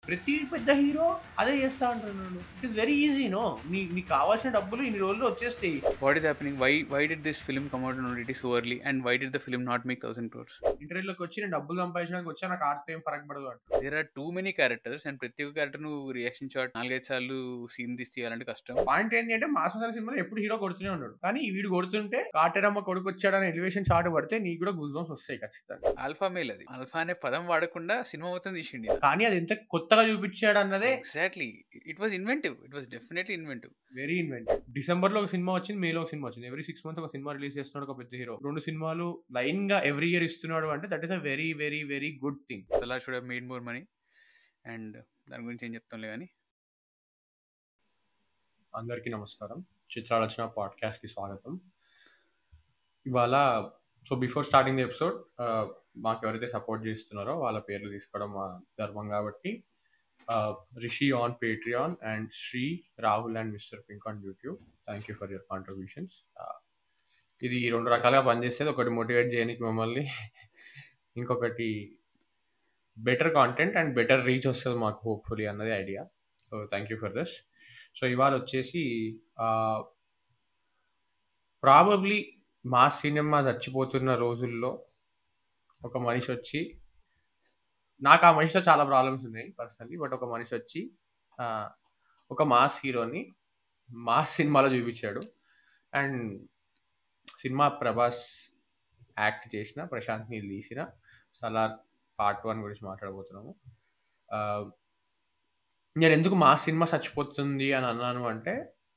ప్రతి పెద్ద హీరో అదే చేస్తా అంటున్నాడు. It is very easy no. నీకు కావాల్సిన డబ్బులు ఇన్ని రోజుల్లో వచ్చేస్తాయి. What is happening? Why did this film come out on OTT so early? And why did the film not make 1,000 crores? ఇంటర్వ్యూలోకి వచ్చి నేను డబ్బులు సంపాదించడానికి వచ్చా, నాకు ఆడితే ఏం ఫరక్ పడదు అంటాడు. There are too many characters and ప్రతి ఒక్క క్యారెక్టర్ నువ్వు రియాక్షన్ షాట్ 4-5 సార్లు సీన్ తీయాలంటే కష్టం. పాయింట్ ఏంటి అంటే మాస్ మసాలా సినిమాలో ఎప్పుడు హీరో కొడుతూనే ఉన్నాడు, కానీ వీడు కొడుతుంటే కాటేరమ్మ కొడుకు వచ్చాడని ఎలివేషన్ షాట్ పడితే నీకు కూడా గూస్ బంప్స్ వస్తాయి ఖచ్చితంగా. ఆల్ఫా మేల్ అది. ఆల్ఫా అనే పదం వాడకుండా సినిమా మొత్తం తీసిండి. కానీ అది ఎంత కొత్తగా చూపించాడు అన్నదే exactly. It was inventive. It was definitely inventive. Very inventive. December లో ఒక సినిమా వచ్చింది, మేలో ఒక సినిమా వచ్చింది. ఎవ్రీ 6 months ఒక సినిమా రిలీజ్ చేస్తున్నాడు ఒక పెద్ద హీరో. 2 సినిమాలు లైన్ గా ఎవ్రీ ఇయర్ ఇస్తున్నాడు అంటే that is a very very very good thing. Salar should have made more money. And దాని గురించి ఏం చెప్తాంలే కానీ. అందరికీ నమస్కారం. చిత్రాలోచన పాడ్కాస్ట్ కి స్వాగతం. ఇవాళ బిఫోర్ స్టార్టింగ్ ది ఎపిసోడ్ మాకు ఎవరైతే సపోర్ట్ చేస్తున్నారో వాళ్ళ పేర్లు తీసుకోవడం మా ధర్మం కాబట్టి, Rishi on Patreon and Shri, Rahul and Mister Pink on YouTube. Thank you for your contributions. ఇది 2 రకాలుగా పనిచేసేది. ఒకటి మోటివేట్ చేయడానికి మమ్మల్ని, ఇంకొకటి better content and better reach వస్తుంది మాకు హోప్ఫుల్లీ అన్నది idea. So thank you for this. So ఇవాళ వచ్చేసి ప్రాబబ్లీ మా సినిమా చచ్చిపోతున్న రోజుల్లో ఒక మనిషి వచ్చి, నాకు ఆ మనిషితో చాలా ప్రాబ్లమ్స్ ఉన్నాయి పర్సనలీ, బట్ ఒక మనిషి వచ్చి ఒక మాస్ హీరోని మాస్ సినిమాలో చూపించాడు. అండ్ సినిమా ప్రభాస్ యాక్ట్ చేసిన, ప్రశాంత్ నీల్ తీసిన సలార్ పార్ట్ 1 గురించి మాట్లాడబోతున్నాము. నేను ఎందుకు మా సినిమా చచ్చిపోతుంది అని అన్నాను అంటే,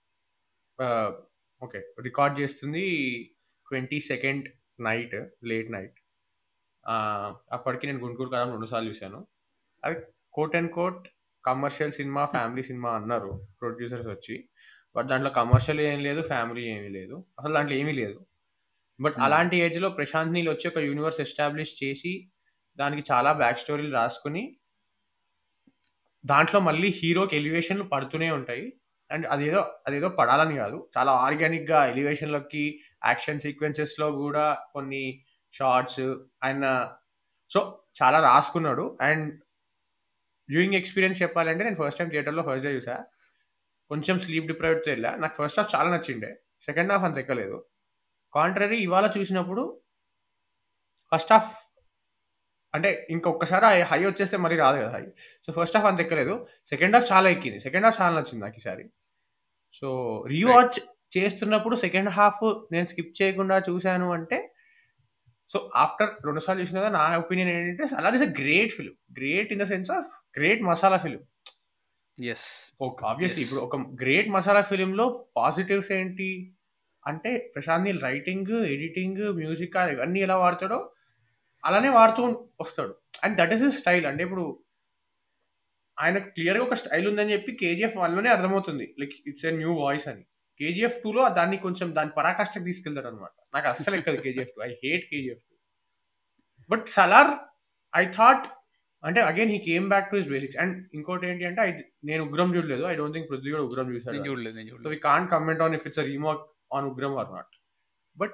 ఓకే, రికార్డ్ చేస్తుంది 22nd నైట్, లేట్ నైట్. అప్పటికి నేను గుంటూరు కాలం 2 సార్లు చూశాను. అది కోట్ అండ్ కోట్ కమర్షియల్ సినిమా, ఫ్యామిలీ సినిమా అన్నారు ప్రొడ్యూసర్స్ వచ్చి. బట్ దాంట్లో కమర్షియల్ ఏం లేదు, ఫ్యామిలీ ఏమీ లేదు, అసలు దాంట్లో ఏమీ లేదు. బట్ అలాంటి ఏజ్లో ప్రశాంత్ నీల్ వచ్చి ఒక యూనివర్స్ ఎస్టాబ్లిష్ చేసి దానికి చాలా బ్యాక్ స్టోరీలు రాసుకుని, దాంట్లో మళ్ళీ హీరోకి ఎలివేషన్లు పడుతూనే ఉంటాయి. అండ్ అదేదో పడాలని కాదు, చాలా ఆర్గానిక్గా ఎలివేషన్లోకి, యాక్షన్ సీక్వెన్సెస్లో కూడా కొన్ని షార్ట్స్ ఆయన సో చాలా రాసుకున్నాడు. అండ్ వ్యూయింగ్ ఎక్స్పీరియన్స్ చెప్పాలంటే, నేను ఫస్ట్ టైం థియేటర్లో ఫస్ట్ డే చూసా. కొంచెం స్లీప్ డిప్రైవ్డ్తో వెళ్ళా. నాకు ఫస్ట్ హాఫ్ చాలా నచ్చిండే, సెకండ్ హాఫ్ అంత ఎక్కలేదు. కాంట్రరీ ఇవాళ చూసినప్పుడు ఫస్ట్ హాఫ్ అంటే ఇంకొకసారి హై వచ్చేస్తే మరీ రాదు కదా హై. సో ఫస్ట్ హాఫ్ అంత ఎక్కలేదు, సెకండ్ హాఫ్ చాలా ఎక్కింది. సెకండ్ హాఫ్ చాలా నచ్చింది నాకు ఈసారి. సో రీవాచ్ చేస్తున్నప్పుడు సెకండ్ హాఫ్ నేను స్కిప్ చేయకుండా చూశాను అంటే, సో ఆఫ్టర్ 2 సార్లు చూసిన కదా, నా ఒపీనియన్ ఏంటంటే Salaar is a great film. Great in the sense of great masala film. Yes, obviously ఇప్పుడు ఒక గ్రేట్ మసాలా ఫిలింలో పాజిటివ్స్ ఏంటి అంటే, Prashanth Neel writing, editing, music ఇవన్నీ ఎలా వాడతాడో అలానే వాడుతూ వస్తాడు. And that is his style. అంటే ఇప్పుడు ఆయనకు క్లియర్గా ఒక స్టైల్ ఉందని చెప్పి KGF 1లోనే అర్థమవుతుంది, like it's a new voice అని. KGF 2లో దాన్ని కొంచెం దాని పరాకాష్ఠకు తీసుకెళ్తాడు అనమాట. నాకు అస్సలు ఎక్కదు KGF 2. I hate KGF 2. But Salaar I thought, అంటే again he came back to his basics. And ఇంకోటి ఏంటి అంటే, నేను ఉగ్రం చూడలేదు. ఐ డోంట్ థింక్ పృథ్వీ కూడా ఉగ్రం చూసాడు. చూడలేదు. So we can't comment on if it's a remake on Ugramm or not. But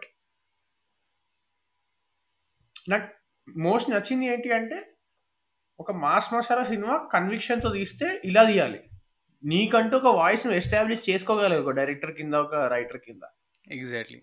నాకు మోస్ట్ నచ్చింది ఏంటి అంటే, ఒక మాస్ మసాలా సినిమా కన్విక్షన్తో తీస్తే ఇలా తీయాలి. నీకంటూ ఒక వాయిస్ నువ్వు ఎస్టాబ్లిష్ చేసుకోగలవు, ఒక డైరెక్టర్ కింద, ఒక రైటర్ కింద. ఎగ్జాక్ట్లీ.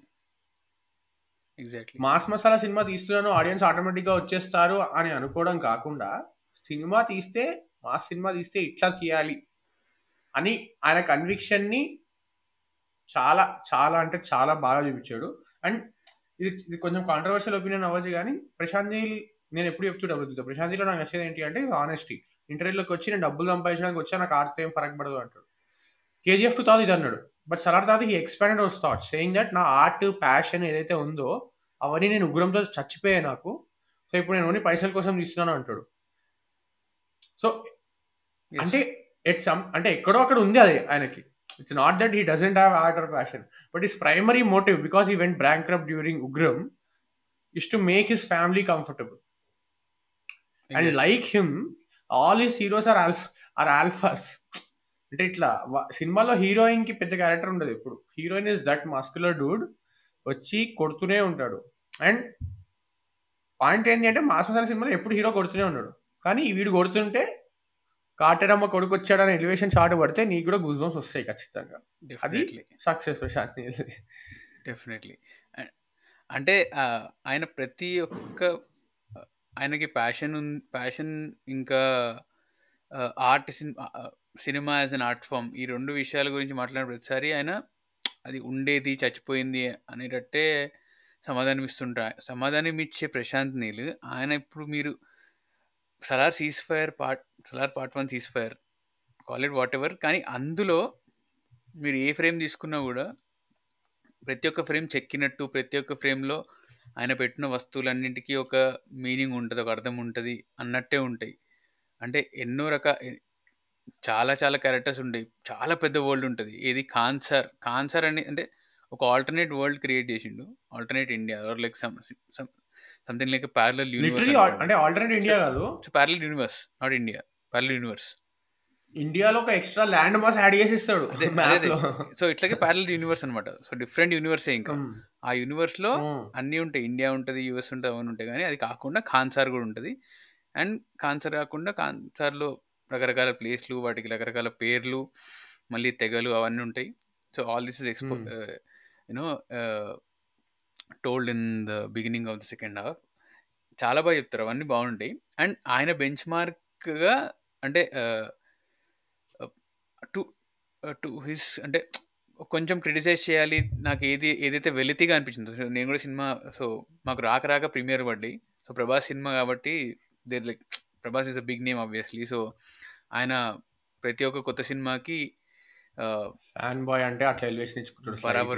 మాస్ మసాలా సినిమా తీస్తున్నాను, ఆడియన్స్ ఆటోమేటిక్గా వచ్చేస్తారు అని అనుకోవడం కాకుండా, సినిమా తీస్తే, మాస్ సినిమా తీస్తే ఇట్లా చేయాలి అని ఆయన కన్విక్షన్ని చాలా చాలా అంటే చాలా బాగా చూపించాడు. అండ్ ఇది కొంచెం కాంట్రవర్షియల్ ఒపీనియన్ అవ్వచ్చు, కానీ ప్రశాంత్ నీల్, నేను ఎప్పుడు చెప్తుంటా, ప్రశాంత్ నీల్లో నాకు నచ్చేది ఏంటి అంటే ఆనెస్టీ. ఇంటర్వ్యూలోకి వచ్చి నేను డబ్బులు సంపాదించడానికి వచ్చా, నాకు ఆడితే ఏం ఫరక్ పడదు అంటాడు. KGF 2 తర్వాత ఇది అన్నాడు. బట్ సలార్ తర్వాత he expanded our thoughts saying that నా ఆర్ట్, ప్యాషన్ ఏదైతే ఉందో అవన్నీ నేను ఉగ్రంతో చచ్చిపోయాయి నాకు. సో ఇప్పుడు నేను ఓన్లీ పైసల కోసం తీస్తున్నాను అంటాడు. సో అంటే అంటే ఎక్కడో అక్కడ ఉంది అది ఆయనకి. It's not that he doesn't have art or passion, but his primary motive, because he went bankrupt during Ugramm, is to make his family comfortable. And like him all his heroes are alphas. అంటే ఇట్లా సినిమాలో heroine కి పెద్ద character ఉండదు ఎప్పుడు. Heroine is that muscular dude, వచ్చి కొడుతూనే ఉంటాడు. అండ్ పాయింట్ ఏంటి అంటే, మాస్ మసాలా సినిమాలో ఎప్పుడు హీరో కొడుతూనే ఉన్నాడు, కానీ వీడు కొడుతుంటే కాటేరమ్మ కొడుకు వచ్చాడని ఎలివేషన్ షాట్ పడితే నీకు కూడా గూస్ బంప్స్ వస్తాయి ఖచ్చితంగా. అది definitely success Prashanth Neel. Definitely అంటే ఆయన ప్రతి ఒక్క ఆయనకి ప్యాషన్ ఇంకా ఆర్ట్ సినిమా యాజ్ అన్ ఆర్ట్ ఫామ్, ఈ రెండు విషయాల గురించి మాట్లాడిన ప్రతిసారి ఆయన అది ఉండేది చచ్చిపోయింది అనేటట్టే సమాధానం ఇచ్చే ప్రశాంత్ నీల్. ఆయన ఇప్పుడు మీరు Salaar part 1 ceasefire call it whatever, కానీ అందులో మీరు ఏ ఫ్రేమ్ తీసుకున్నా కూడా ప్రతి ఒక్క ఫ్రేమ్ చెక్కినట్టు, ప్రతి ఒక్క ఫ్రేమ్లో ఆయన పెట్టిన వస్తువులన్నింటికీ ఒక మీనింగ్ ఉంటుంది, ఒక అర్థం ఉంటుంది అన్నట్టే ఉంటాయి. అంటే ఎన్నో చాలా చాలా క్యారెక్టర్స్ ఉంటాయి, చాలా పెద్ద వరల్డ్ ఉంటుంది. ఏది కాన్సర్ అని అంటే ఒక ఆల్టర్నేట్ వరల్డ్ క్రియేట్ చేసిండు, alternate India or like something like parallel literally universe. అంటే ఆల్టర్నేట్ ఇండియా కాదు, parallel universe, not India, parallel universe. ఇండియాలో ఒక ఎక్స్ట్రా ల్యాండ్ మాస్ యాడ్ చేసి ఇస్తాడు మ్యాప్ లో. సో ఇట్లాగే ప్యారలల్ యూనివర్స్ అనమాట. సో డిఫరెంట్ యూనివర్సే. ఇంకా ఆ యూనివర్స్ లో అన్నీ ఉంటాయి, ఇండియా ఉంటుంది, యూఎస్ ఉంటుంది, అవన్నీ ఉంటాయి. కానీ అది కాకుండా ఖాన్సార్ కూడా ఉంటుంది. అండ్ ఖాన్సార్ కాకుండా ఖాన్సార్లో రకరకాల ప్లేస్లు, వాటికి రకరకాల పేర్లు, మళ్ళీ తెగలు అవన్నీ ఉంటాయి. So all this is you know told in the beginning of the second half. చాలా బాగా చెప్తారు, అవన్నీ బాగుంటాయి. అండ్ ఆయన బెంచ్ మార్క్గా అంటే టు హిస్ అంటే కొంచెం క్రిటిసైజ్ చేయాలి నాకు ఏదైతే వెలితిగా అనిపించిందో. నేను కూడా సినిమా, సో మాకు రాక ప్రీమియర్ పడ్డాయి. సో ప్రభాస్ సినిమా కాబట్టి there like Prabhas is a big name obviously. So ఆయన ప్రతి ఒక్క కొత్త సినిమాకి ఫ్యాన్ బాయ్ అంటే అట్లా ఎలివేషన్ ఇచ్చుకుంటాడు, బరాబర్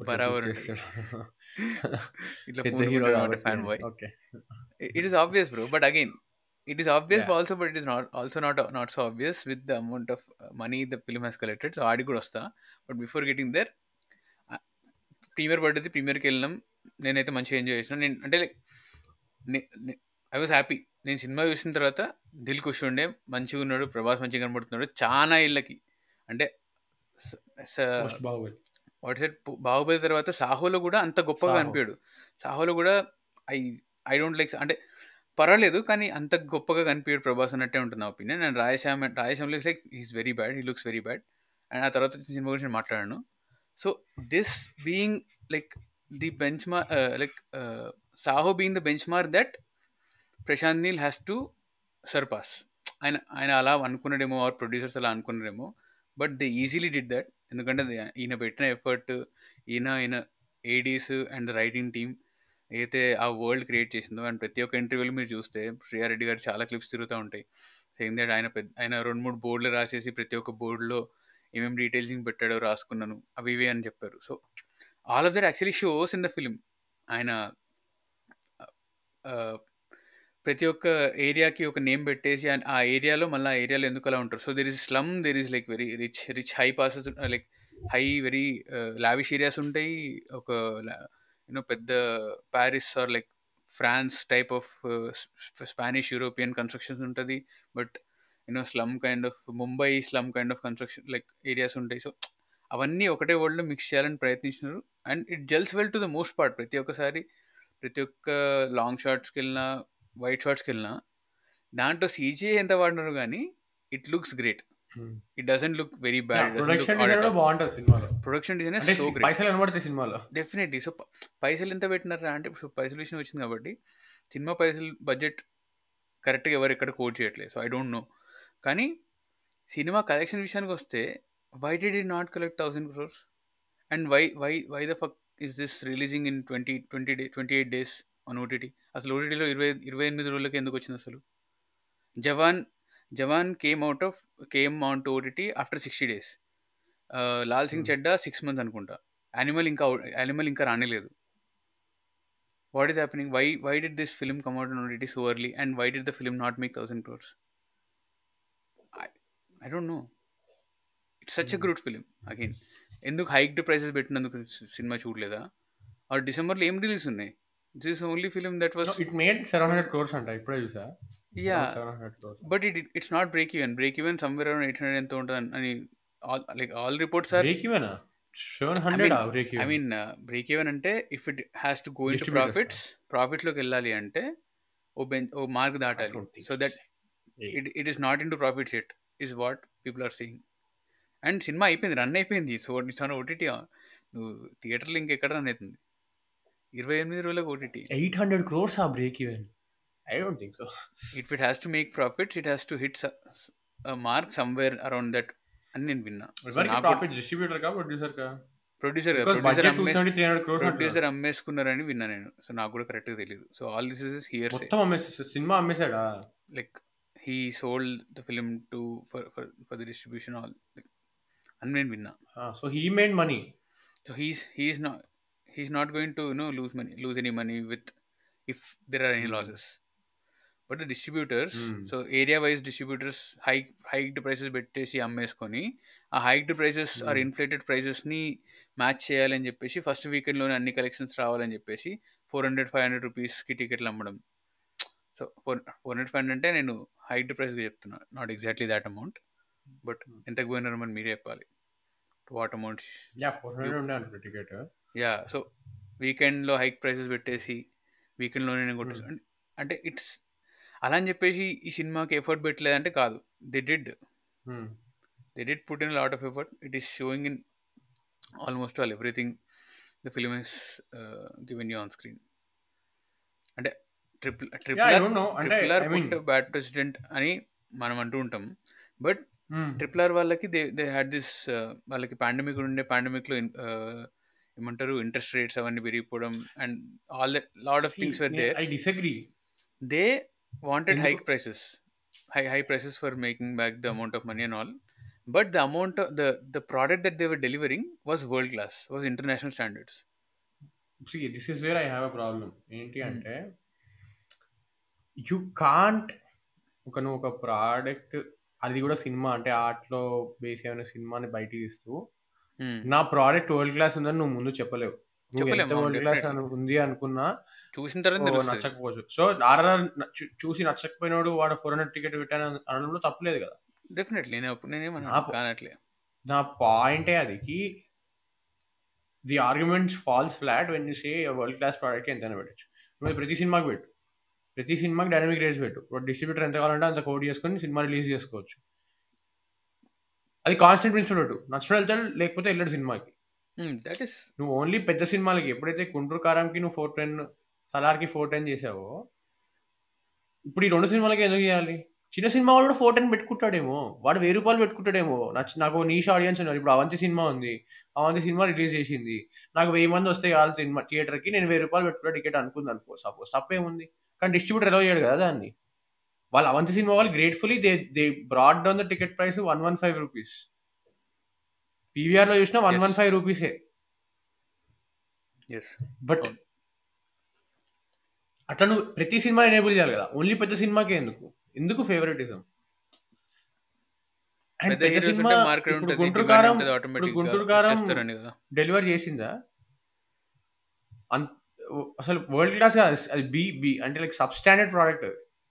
ఇట్లా fanboy. It is obvious bro, but again it is obvious, but it is not so obvious with the amount of money the film has collected. So aadi kuda vasta, but before getting there, premiere పడ్డది, ప్రీమియర్కి వెళ్ళినాం. నేనైతే మంచిగా enjoy చేసిన. నేను అంటే like I was happy. నేను సినిమా చూసిన తర్వాత దిల్ ఖుషి ఉండే, మంచిగా ఉన్నాడు ప్రభాస్, మంచిగా కనబడుతున్నాడు. చాలా ఇళ్ళకి అంటే బాహుబలి తర్వాత సాహోలో కూడా అంత గొప్పగా కనిపించాడు. సాహోలో కూడా ఐ డోంట్ లైక్, అంటే పర్వాలేదు కానీ అంత గొప్పగా కనిపించాడు ప్రభాస్ అన్నట్టే ఉంటుంది నా ఒపీనియన్. అండ్ రాయశ్యామ్లో like he's very bad, he looks very bad. And ఆ తర్వాత సినిమా గురించి మాట్లాడాను. So this being like the benchmark, like Saaho being the benchmark that Prashanth Neel has to surpass. ఆయన అలా అనుకున్నాడేమో, ఆర్ ప్రొడ్యూసర్స్ అలా అనుకున్నారేమో, but they easily did that. ఎందుకంటే ఈయన పెట్టిన ఎఫర్ట్, ఈయన ఏడీస్ అండ్ రైటింగ్ టీమ్ అయితే ఆ వరల్డ్ క్రియేట్ చేసిందో. అండ్ ప్రతి ఒక్క ఇంటర్వ్యూలో మీరు చూస్తే శ్రీయారెడ్డి గారు చాలా క్లిప్స్ తిరుగుతూ ఉంటాయి, సేయింగ్ దట్ ఆయన 2-3 బోర్డులు రాసేసి ప్రతి ఒక్క బోర్డులో ఏమేమి డీటెయిల్సింగ్ పెట్టాడో రాసుకున్నాను అవి ఇవి అని చెప్పారు. So all of that actually shows in the film. ఆయన ప్రతి ఒక్క ఏరియాకి ఒక నేమ్ పెట్టేసి ఆ ఏరియాలో మళ్ళీ ఆ ఏరియాలో ఎందుకు అలా ఉంటారు. So there is slum, there is like very rich high places, like high very lavish areas ఉంటాయి. ఒక పెద్ద Paris or like France type of Spanish European constructions ఉంటుంది. But slum kind of Mumbai slum kind of construction like areas ఉంటాయి. So అవన్నీ ఒకటే వరల్డ్లో mix చేయాలని ప్రయత్నించినారు. And it gels well to the most part. ప్రతి ఒక్క లాంగ్ షాట్స్కి వెళ్ళినా, వైట్ షాట్స్కి వెళ్ళినా దాంట్లో సీజీ ఎంత వాడినారు కానీ it looks great. It doesn't look very bad. Production design so great. పైసలు కనబడతాయి సినిమాలో డెఫినెట్లీ. సో పైసలు ఎంత పెట్టినారా అంటే, పైసలు విషయం వచ్చింది కాబట్టి సినిమా పైసలు బడ్జెట్ కరెక్ట్గా ఎవరు ఎక్కడ కోట్ చేయట్లేదు. So I don't know. కానీ సినిమా కలెక్షన్ విషయానికి వస్తే why did it not collect 1000 crores? And why the fuck is this releasing in 28 days on OTT? అసలు ఓటీటీలో 28 రోజులకి ఎందుకు వచ్చింది అసలు? Jawan came on to OTT after 60 days. Laal Singh Chaddha 6 months అనుకుంటా. యానిమల్ ఇంకా రానేలేదు. What is happening? Why did this film come out on OTT so early? And why did the film not make 1000 crores? I don't know. It's such a good film. Again, ఎందుకు hiked prices పెట్టినందుకు సినిమా చూడలేదా? Or డిసెంబర్లో ఏం release ఉన్నాయి? This is only film that was it made 700 crores అంట, ఇప్పుడే చూసా. Yeah, but it's not break even somewhere around 800 ఎంత ఉంటుంది అని like all reports are. Break even 700 break even. I mean break even అంటే if it has to go into ప్రాఫిట్స్లోకి వెళ్ళాలి అంటే ఓ మార్క్ దాటాలి. So that it is naught into profits at. Is what people are seeing. And సినిమా అయిపోయింది, run అయిపోయింది. So it's on OTT. నువ్వు థియేటర్లో ఇంకెక్కడ రన్ అవుతుంది? 28 రోజులకు ఓటీటీ. 800 crores ఆ break even? I don't think so. If it has to make profits, it has to hit mark somewhere around that అని నేను విన్నా. ఎవరికి ప్రాఫిట్? డిస్ట్రిబ్యూటర్ కా, ప్రొడ్యూసర్ కా? ప్రొడ్యూసర్ Because budget 270 300 crores అంటున్నారు. ప్రొడ్యూసర్ అమ్మేసుకున్నారని విన్నా నేను. సో నాకు కూడా కరెక్ట్గా తెలియదు. So all this is hearsay. మొత్తం అమ్మేసి సినిమా అమ్మేసాడా? Like he sold the film to for the distribution, all like అని నేను విన్నా. So he made money. So he's not going to lose any money with if there are any losses. But the distributors, so area wise distributors hiked prices పెట్టేసి అమ్మేసుకొని ఆ hiked prices or inflated prices ని match చేయాలని చెప్పేసి first weekend లోనే అన్ని collections రావాలని చెప్పేసి 400-500 రూపీస్కి టికెట్లు అమ్మడం. సో 400-500 అంటే నేను హైడ్ ప్రైస్గా చెప్తున్నా, not exactly that amount. But ఎంతకు పోయినారు మరి మీరే చెప్పాలి. What amount? యా 400 ఉండే అనుకో టికెట్. యా, సో వీకెండ్లో హైక్ ప్రైసెస్ పెట్టేసి వీకెండ్లోనే నేను కొట్టేసి అంటే ఇట్స్ అలా అని చెప్పేసి ఈ సినిమాకి ఎఫర్ట్ పెట్టలేదంటే కాదు. They did put in lot of effort. It is showing in almost all everything the film is given you on screen. అంటే triple R put bad precedent అని మనం అంటూ ఉంటాం. బట్ ట్రిపుల్ ఆర్ వాళ్ళకి దే హ్యాడ్ దిస్, వాళ్ళకి pandemic ఉండే, పాండమిక్లో ఏమంటారు ఇంట్రెస్ట్ రేట్స్ అవన్నీ పెరిగిపోవడం and all the lot of things were there. I disagree. They wanted high prices for making back the amount of money and all, but the amount of the product that they were delivering was world class, was international standards. See, this is where I have a problem. ఏంటి అంటే you can't ఒక product, అది కూడా cinema అంటే ఆర్ట్లో base అయిన సినిమాని బయటికి తీస్తూ నా ప్రోడక్ట్ వరల్డ్ క్లాస్ ఉందని నువ్వు ముందు చెప్పలేవు. నువ్వు ఎంత వరల్డ్ క్లాస్ ఉంది అనుకున్నా చూసిన తర్వాత నచ్చకపోవచ్చు. సో ఆర్ఆర్ చూసి నచ్చకపోయినాడు వాడు 400 టికెట్ పెట్టాను అనడంలో తప్పలేదు కదా. డెఫినెట్లీ నా పాయింటే అది, the arguments falls flat when you say world class ప్రోడక్ట్కి ఎంతైనా పెట్టచ్చు. నువ్వు ప్రతి సినిమాకి పెట్టు, ప్రతి సినిమాకి డైనమిక్ రేట్స్ పెట్టు, డిస్ట్రిబ్యూటర్ ఎంత కావాలంటే అంత కోడ్ చేసుకొని సినిమా రిలీజ్ చేసుకోవచ్చు. అది కాన్స్టెంట్ ప్రిన్సిపల్ పెట్టు. నచ్చడం వెళ్తాడు, లేకపోతే వెళ్ళాడు సినిమాకి. నువ్వు ఓన్లీ పెద్ద సినిమాలకి ఎప్పుడైతే గుంటూరు కారంకి నువ్వు 410, సలార్కి 410 చేసావో, ఇప్పుడు ఈ 2 సినిమాలకి ఎందుకు చేయాలి? చిన్న సినిమా వాడు కూడా 410 పెట్టుకుంటాడేమో, వాడు 1000 రూపాయలు పెట్టుకుంటాడేమో. నాకు నీష్ ఆడియన్స్ ఉన్నారు. ఇప్పుడు అవంతి సినిమా ఉంది, అవంతి సినిమా రిలీజ్ చేసింది, నాకు 1000 మంది వస్తే కాదు సినిమా థియేటర్కి, నేను 1000 రూపాయలు పెట్టుకున్నా టికెట్ అనుకుంది అనుకో, సపోజ్, తప్పేముంది? కానీ డిస్ట్రిబ్యూటర్ ఎలా చేయడు కదా దాన్ని. వాళ్ళు అవంతి సినిమా వాళ్ళు gratefully they brought down the ticket price 115 rupees. పీవీఆర్లో చూసినా 115 రూపీసే. బట్ అట్లా నువ్వు ప్రతి సినిమా ఎనేబుల్ చేయాలి కదా, ఓన్లీ పెద్ద సినిమాకే ఎందుకు ఫేవరెటిజం? అండ్ పెద్ద సినిమా గుంటూరు కారం డెలివర్ చేసిందా? అసలు వరల్డ్ క్లాస్ అది బి అంటే like substandard product.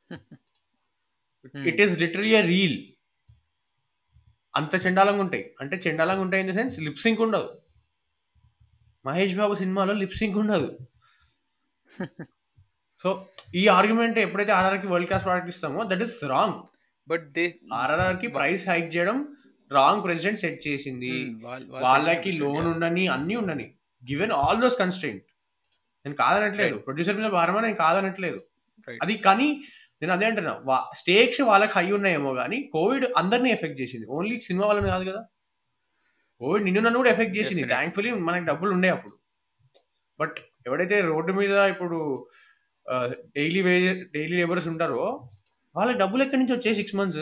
It is literally a reel. అంత చెండాలంగా ఉంటాయి. అంటే చెండాలంగా ఉంటాయి ఇన్ ద సెన్స్ లిప్సింక్ ఉండదు. మహేష్ బాబు సినిమాలో లిప్సింక్ ఉండదు. సో ఈ ఆర్గ్యుమెంట్ ఎప్పుడైతే ఆర్ఆర్కి వరల్డ్ క్లాస్ ప్రోడక్ట్ ఇస్తామో దట్ ఈస్ రాంగ్. బట్ ఆర్ఆర్కి ప్రైస్ హైక్ చేయడం రాంగ్. ప్రెసిడెంట్ సెట్ చేసింది, వాళ్ళకి లోన్ ఉండని అన్నీ ఉండని, గివెన్ ఆల్ దోస్ కన్స్ట్రెంట్. నేను కాదనట్లేదు, ప్రొడ్యూసర్ మీద భారమా నేను కాదనట్లేదు అది. కానీ నేను అదే అంటున్నా, స్టేక్స్ వాళ్ళకి హై ఉన్నాయేమో కానీ కోవిడ్ అందరినీ ఎఫెక్ట్ చేసింది, ఓన్లీ సినిమా వాళ్ళని కాదు కదా. కోవిడ్ నిన్ను నన్ను కూడా ఎఫెక్ట్ చేసింది. థ్యాంక్ఫుల్లీ మనకి డబ్బులు ఉండే అప్పుడు. బట్ ఎవడైతే రోడ్డు మీద ఇప్పుడు డైలీ లేబర్స్ ఉంటారో వాళ్ళకి డబ్బులు ఎక్కడి నుంచి వచ్చాయి 6 months?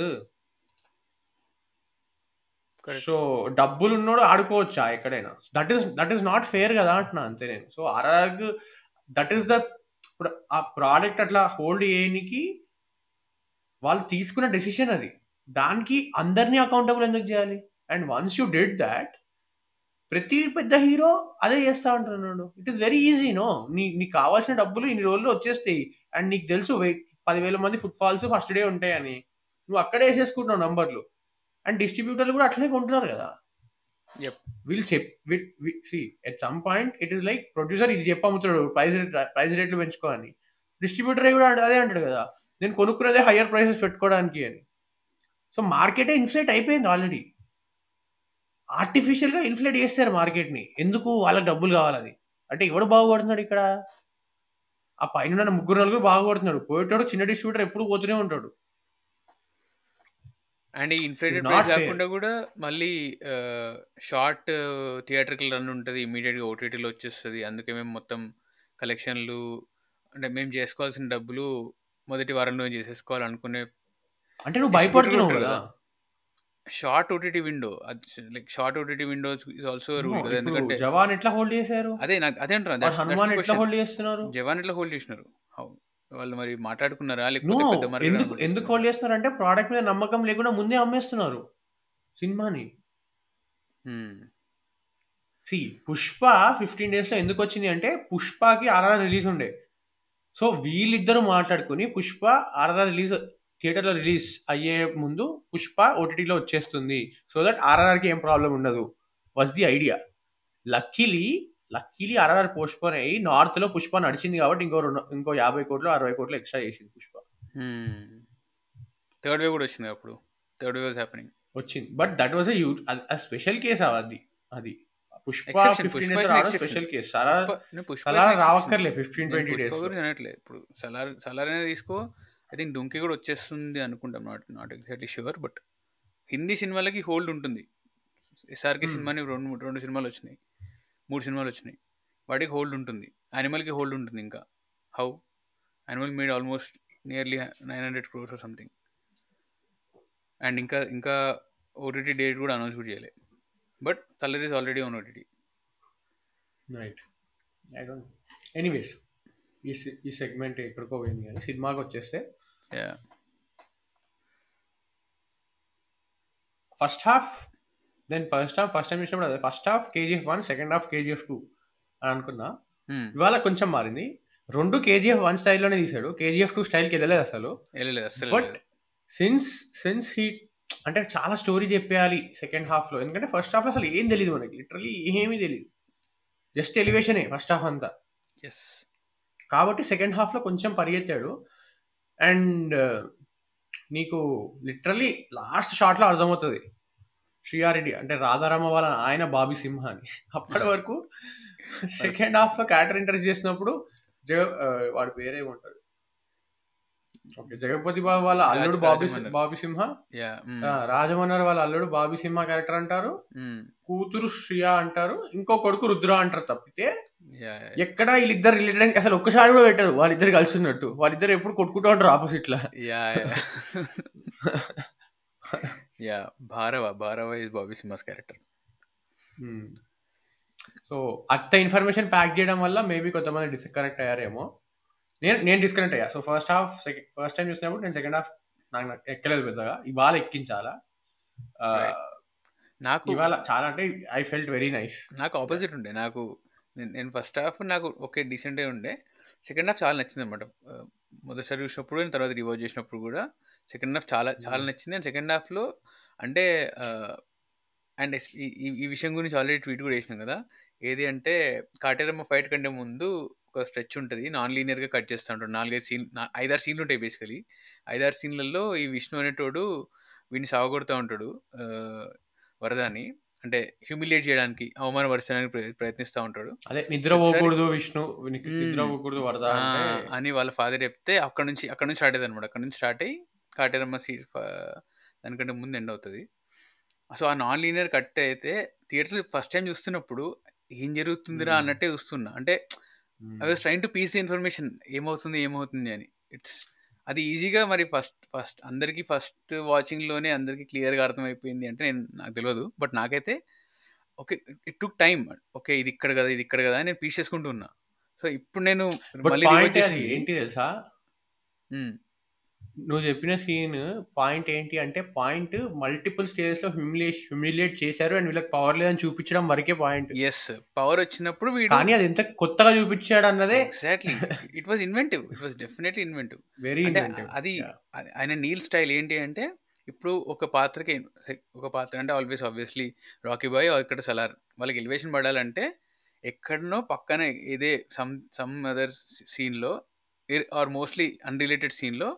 సో డబ్బులు ఉన్నోడు ఆడుకోవచ్చా ఎక్కడైనా? దట్ ఈస్ నాట్ ఫేర్ కదా అంటున్నా, అంతే నేను. So RR that is the uh product అట్లా హోల్డ్ చేయడానికి వాళ్ళు తీసుకున్న డెసిషన్ అది. దానికి అందరినీ అకౌంటబుల్ ఎందుకు చేయాలి? And once you did that, ప్రతి పెద్ద హీరో అదే చేస్తా ఉంటున్నాడు. It is very easy. నీకు కావాల్సిన డబ్బులు ఇన్ని రోజుల్లో వచ్చేస్తాయి. అండ్ నీకు తెలుసు 10,000 మంది ఫుట్ ఫాల్స్ ఫస్ట్ డే ఉంటాయని, నువ్వు అక్కడే వేసేసుకుంటున్నావు నంబర్లు. అండ్ డిస్ట్రిబ్యూటర్లు కూడా అట్లనే కొంటున్నారు కదా. At some point it is like producer ఇది చెప్పమ్ముతాడు ప్రైస్ రేట్లు పెంచుకోని, డిస్ట్రిబ్యూటర్ కూడా అదే అంటాడు కదా, నేను కొనుక్కునేదే హయ్యర్ ప్రైసెస్ పెట్టుకోవడానికి అని. సో మార్కెటే ఇన్ఫ్లేట్ అయిపోయింది ఆల్రెడీ. ఆర్టిఫిషియల్గా ఇన్ఫ్లేట్ చేస్తారు మార్కెట్ని. ఎందుకు? వాళ్ళకి డబ్బులు కావాలని. అంటే ఎవడు బాగుపడుతున్నాడు ఇక్కడ? ఆ పైన ముగ్గురు నలుగురు బాగుపడుతున్నాడు. పోయేటోడు చిన్న డిస్ట్రిబ్యూటర్ ఎప్పుడు పోతూనే ఉంటాడు. అండ్ ఈ it is inflated not price fair. కాకుండా కూడా మళ్ళీ షార్ట్ థియేటర్కి రన్ ఉంటుంది, ఇమీడియట్గా ఓటీటీలో వచ్చేస్తుంది. అందుకే మేము మొత్తం కలెక్షన్లు అంటే మేము చేసుకోవాల్సిన డబ్బులు మొదటి వారంలో చేసేసుకోవాలనుకునే అంటే నువ్వు డిస్ట్రిబ్యూటర్ భయపడుతున్నావు ఉంటారు కదా. కదా. Short OTT window, like short OTT windows is also rule కదా. ఇప్పుడు ఎందుకంటే జవాన్ ఎట్లా హోల్డ్ చేశారు? అదే నాకు అదే అంటున్నా, హనుమాన్ ఎట్లా హోల్డ్ చేస్తున్నారు? జవాన్ ఎట్లా హోల్డ్ చేసినారు? వాళ్ళు మరి మాట్లాడుకున్నారా, నో, లేకపోతే పెద్ద మార్కెట్ ఎందుకు హోల్డ్ చేస్తున్నారు అంటే ప్రోడక్ట్ మీద నమ్మకం లేకుండా ముందే అమ్మేస్తున్నారు సినిమాని. సి పుష్ప 15 days లో ఎందుకు వచ్చింది అంటే పుష్పకి ఆర్ఆర్ రిలీజ్ ఉండే. సో వీళ్ళిద్దరూ మాట్లాడుకుని పుష్ప ఆర్ఆర్ రిలీజ్ థియేటర్లో రిలీజ్ అయ్యే ముందు పుష్ప ఓటీటీలో వచ్చేస్తుంది, సో దట్ ఆర్ఆర్కి ఏం ప్రాబ్లం ఉండదు was the idea. Luckily RR postpone అయ్యి నార్త్లో పుష్ప నడిచింది కాబట్టి ఇంకో 50 కోట్లు 60 కోట్లు ఎక్స్ట్రా చేసింది పుష్ప. థర్డ్ వేవ్ కూడా వచ్చింది అప్పుడు. థర్డ్ వేవ్ వాజ్ హ్యాపెనింగ్ వచ్చింది. But that was a special case. అది Pushpa Exception. 15 Pushpa days is an రావడం exception. Special case. Pushpa Salaar రావక్కర్లే 15-20 పుష్ప days. గురించి అనట్లే. ఇప్పుడు సలార్ అనేది తీసుకో, ఐ థింక్ డుంకీ కూడా వచ్చేస్తుంది అనుకుంటాం. Not exactly sure, but Hindi సినిమాలకి హోల్డ్ ఉంటుంది. ఎస్ఆర్కే సినిమాని రెండు సినిమాలు వచ్చినాయి, 3 సినిమాలు వచ్చినాయి, వాటికి హోల్డ్ ఉంటుంది. యానిమల్కి హోల్డ్ ఉంటుంది. ఇంకా how Animal made almost nearly 900 crores or something. And ఇంకా ఓటీటీ డేట్ కూడా అనౌన్స్ కూడా చేయలేదు. But Salaar is already on OTT. Right. I don't anyways ఈ సెగ్మెంట్ ఎక్కడికో పోయింది కానీ సినిమాకి వచ్చేస్తే ఫస్ట్ హాఫ్ టైం చూసినప్పుడు అదే first half KGF 1, second half KGF 2 అని అనుకున్నా. ఇవాళ కొంచెం మారింది. 2 KGF 1 స్టైల్లోనే తీశాడు, KGF 2 స్టైల్కి వెళ్ళలేదు అసలు. బట్ సిన్స్ హీ అంటే చాలా స్టోరీ చెప్పేయాలి సెకండ్ హాఫ్లో. ఎందుకంటే ఫస్ట్ హాఫ్లో అసలు ఏం తెలియదు మనకి, లిటరలీ ఏమీ తెలియదు, జస్ట్ ఎలివేషనే ఫస్ట్ హాఫ్ అంతా. కాబట్టి సెకండ్ హాఫ్లో కొంచెం పరిగెత్తాడు. అండ్ నీకు లిటరలీ లాస్ట్ షాట్లో అర్థమవుతుంది శ్రీయారెడ్డి అంటే రాధారామ వాళ్ళ ఆయన బాబీ సింహ అని. అప్పటి వరకు సెకండ్ హాఫ్లో క్యారెక్టర్ ఇంట్రడ్యూస్ చేసినప్పుడు వాడి పేరేముంటుంది, ఓకే, జగపతి బాబు వాళ్ళ అల్లుడు బాబీ సింహ, రాజమన్నర్ వాళ్ళ అల్లుడు బాబీ సింహ క్యారెక్టర్ అంటారు, కూతురు శ్రియా అంటారు, ఇంకో కొడుకు రుద్ర అంటారు. తప్పితే ఎక్కడ వీళ్ళిద్దరు రిలేటెడ్ అసలు ఒక్కసారి కూడా పెట్టారు వాళ్ళిద్దరు కలిసి ఉన్నట్టు. వాళ్ళిద్దరు ఎప్పుడు కొట్టుకుంటూ ఉంటారు ఆపోజిట్ లా. Bhaarava is Bobby Simha's character. So అంత ఇన్ఫర్మేషన్ ప్యాక్ చేయడం వల్ల మేబీ కొంతమంది డిస్కనెక్ట్ అయ్యారేమో. నేను డిస్కనెక్ట్ అయ్యా. సో ఫస్ట్ టైం చూసినప్పుడు నేను సెకండ్ హాఫ్ నాకు ఎక్కలేదు పెద్దగా. ఇవాళ ఎక్కించాలా నాకు ఇవాళ చాలా, అంటే ఐ ఫెల్ట్ వెరీ నైస్. నాకు ఆపోజిట్ ఉండే. నేను ఫస్ట్ హాఫ్ నాకు ఓకే డీసెంటే ఉండే. సెకండ్ హాఫ్ చాలా నచ్చింది అనమాట. మొదటిసారి చూసినప్పుడు తర్వాత రివాచ్ చేసినప్పుడు కూడా సెకండ్ హాఫ్ చాలా నచ్చింది. అండ్ సెకండ్ హాఫ్లో అంటే అండ్ ఈ విషయం గురించి ఆల్రెడీ ట్వీట్ కూడా చేసినాం కదా. ఏది అంటే కాటేరమ్మ ఫైట్ కంటే ముందు ఒక స్ట్రెచ్ ఉంటుంది, నాన్ లీనియర్గా కట్ చేస్తూ ఉంటాడు. 5-6 సీన్లు ఉంటాయి బేసికలీ. 5-6 సీన్లలో ఈ విష్ణు అనేటోడు వీడిని సాగొడుతూ ఉంటాడు వరదాని, అంటే హ్యూమిలియేట్ చేయడానికి, అవమానపరచడానికి ప్రయత్నిస్తూ ఉంటాడు. అదే నిద్రపోకూడదు విష్ణు, నిద్రపోకూడదు వరద అని వాళ్ళ ఫాదర్ చెప్తే అక్కడ నుంచి స్టార్ట్ అయ్యేది అనమాట. అక్కడ నుంచి స్టార్ట్ అయ్యి కాటేరమ్మ దానికంటే ముందు ఎండ్ అవుతుంది. So uh non linear cut అయితే థియేటర్ ఫస్ట్ టైం చూస్తున్నప్పుడు ఏం జరుగుతుందిరా అన్నట్టే చూస్తున్నా. అంటే I was trying to piece the information, ఏమవుతుంది అని. అది ఈజీగా మరి ఫస్ట్ అందరికీ ఫస్ట్ వాచింగ్లోనే అందరికీ క్లియర్గా అర్థమైపోయింది అంటే నాకు తెలియదు. బట్ నాకైతే okay it took time. Okay ఇది ఇక్కడ కదా అని నేను పీస్ చేసుకుంటూ ఉన్నా. సో ఇప్పుడు నేను మళ్ళీ ఏంటి తెలుసా, నువ్వు చెప్పిన సీన్ పాయింట్ ఏంటి అంటే పాయింట్ మల్టిపుల్ స్టేజెస్ లో హ్యూమిలియేట్ చేశారు అండ్ వీళ్ళకి పవర్ లేదని చూపించడం వరకే పాయింట్. ఎస్, పవర్ వచ్చినప్పుడు కానీ అది ఎంత కొత్తగా చూపించాడు అన్నదే. Exactly, it was inventive. It was definitely inventive. Very inventive. అది ఆయన నీల్ స్టైల్ ఏంటి అంటే ఇప్పుడు ఒక పాత్ర అంటే ఆబ్వియస్లీ రాకీ బాయ్ ఇక్కడ సలార్ వాళ్ళకి ఎలివేషన్ పడాలంటే ఎక్కడనో పక్కన ఇదే సమ్ అదర్ సీన్లో ఆర్ మోస్ట్లీ అన్రిలేటెడ్ సీన్లో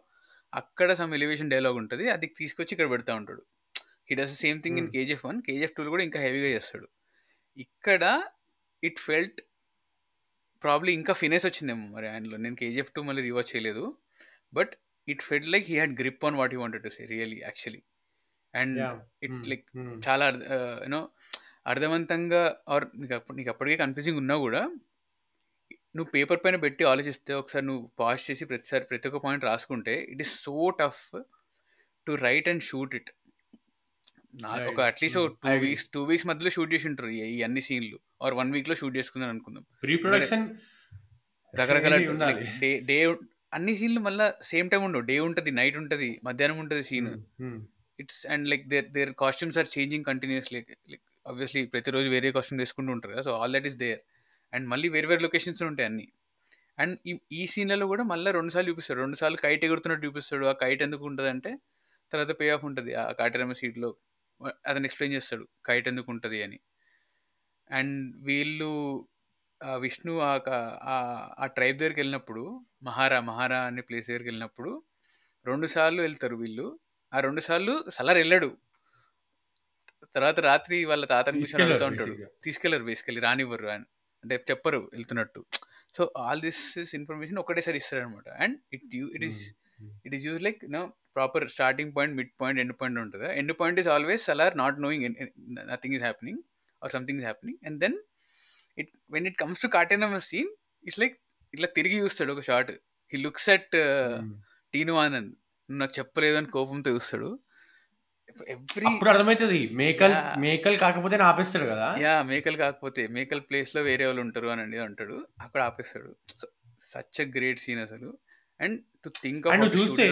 అక్కడ సమ్ ఎలివేషన్ డైలాగ్ ఉంటుంది, అది తీసుకొచ్చి ఇక్కడ పెడతా ఉంటాడు. He does the same thing in KGF1. KGF2 కూడా ఇంకా హెవీగా చేస్తాడు. ఇక్కడ ఇట్ ఫెల్ట్ ప్రాబ్లీ ఇంకా ఫినిష్ వచ్చిందేమో మరి ఆయనలో. నేను KGF2 మళ్ళీ రీవాచ్ చేయలేదు, but it felt like he had grip on what he wanted to say really actually. And it like చాలా యూనో అర్థవంతంగా, ఆర్ నీకు అప్పటికే కన్ఫ్యూజింగ్ ఉన్నా కూడా నువ్వు పేపర్ పైన పెట్టి ఆలోచిస్తే, ఒకసారి నువ్వు పాజ్ చేసి ప్రతి ఒక్క పాయింట్ రాసుకుంటే, it is so tough to write and shoot it. ఒక అట్లీస్ట్ 2 వీక్స్ మధ్యలో షూట్ చేసి ఉంటారు ఈ అన్ని సీన్లు, ఆర్ 1 వీక్ లో షూట్ చేసుకుందాం అనుకుందాం. ప్రీ ప్రొడక్షన్ రకరకాల డే అన్ని సీన్లు మళ్ళీ సేమ్ టైం ఉండవు. డే ఉంటుంది, నైట్ ఉంటుంది, మధ్యాహ్నం ఉంటుంది scene. It's and like their costumes are changing continuously. Like obviously ప్రతిరోజు వేరే కాస్ట్యూమ్ వేసుకుంటూ ఉంటారు కదా, so all that is there. And మళ్ళీ వేరే వేరే లొకేషన్స్ ఉంటాయి అన్ని. అండ్ ఈ సీన్లలో కూడా మళ్ళీ 2 సార్లు చూపిస్తాడు. 2 సార్లు కైట్ ఎగురుతున్నట్టు చూపిస్తాడు. ఆ కైట్ ఎందుకు ఉంటుంది అంటే తర్వాత పే ఆఫ్ ఉంటుంది. ఆ కాటరమ్మ సీట్లో అతను ఎక్స్ప్లెయిన్ చేస్తాడు కైట్ ఎందుకు ఉంటుంది అని. అండ్ వీళ్ళు విష్ణు ఆ ట్రైబ్ దగ్గరికి వెళ్ళినప్పుడు, మహారా అనే ప్లేస్ దగ్గరికి వెళ్ళినప్పుడు 2 సార్లు వెళ్తారు వీళ్ళు. ఆ 2 సార్లు సలార్ వెళ్ళాడు. తర్వాత రాత్రి వాళ్ళ తాతని కూర్చొని అడుగుతూ ఉంటాడు. తీసుకెళ్లరు బేసికలీ, రానివ్వరు అంటే చెప్పరు వెళ్తున్నట్టు. సో ఆల్ దిస్ ఇన్ఫర్మేషన్ ఒకటేసారి ఇస్తారు అనమాట. And it is use like proper starting point, mid point, end point ఉంటుంది. End point is always Salaar not knowing nothing is happening or something is happening. And then when it comes to Kateramma scene, it's like ఇట్లా తిరిగి చూస్తాడు ఒక shot. He looks at టీను ఆనంద్, నువ్వు నాకు చెప్పలేదు అని కోపంతో చూస్తాడు. అప్పుడు అర్థమవుతుంది మేకల్ కాకపోతే ఆపేస్తాడు కదా. మేకల్ కాకపోతే, మేకల్ ప్లేస్ లో వేరే వాళ్ళు ఉంటారు అని అంటాడు. అక్కడ ఆపేస్తాడు. సచ్ ఎ గ్రేట్ సీన్ అసలు. అండ్ టు థింక్ ఆఫ్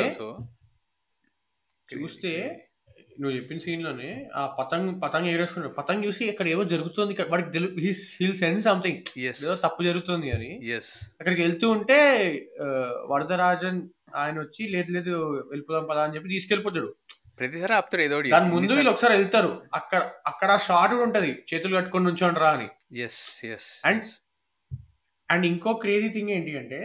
చూస్తే నువ్వు చెప్పిన సీన్ లోనే ఆ పతంగ్ ఎగరేసుకున్నాడు. పతంగ్ చూసి ఇక్కడ ఏవో జరుగుతుంది, వాడికి హీల్ సెన్స్ సంథింగ్, ఏదో తప్పు జరుగుతుంది అని. అక్కడికి వెళ్తూ ఉంటే వరదరాజన్ ఆయన వచ్చి లేదు వెళ్ళిపోదాం పదా అని చెప్పి తీసుకెళ్ళిపోతాడు. ప్రతిసారి ఆపుతాడు ఏదో. దాని ముందు వీళ్ళు ఒకసారి వెళ్తారు, అక్కడ షార్ట్ ఉంటుంది, చేతులు కట్టుకొని నుంచోండి రా అని. అండ్ ఇంకో క్రేజీ థింగ్ ఏంటి అంటే,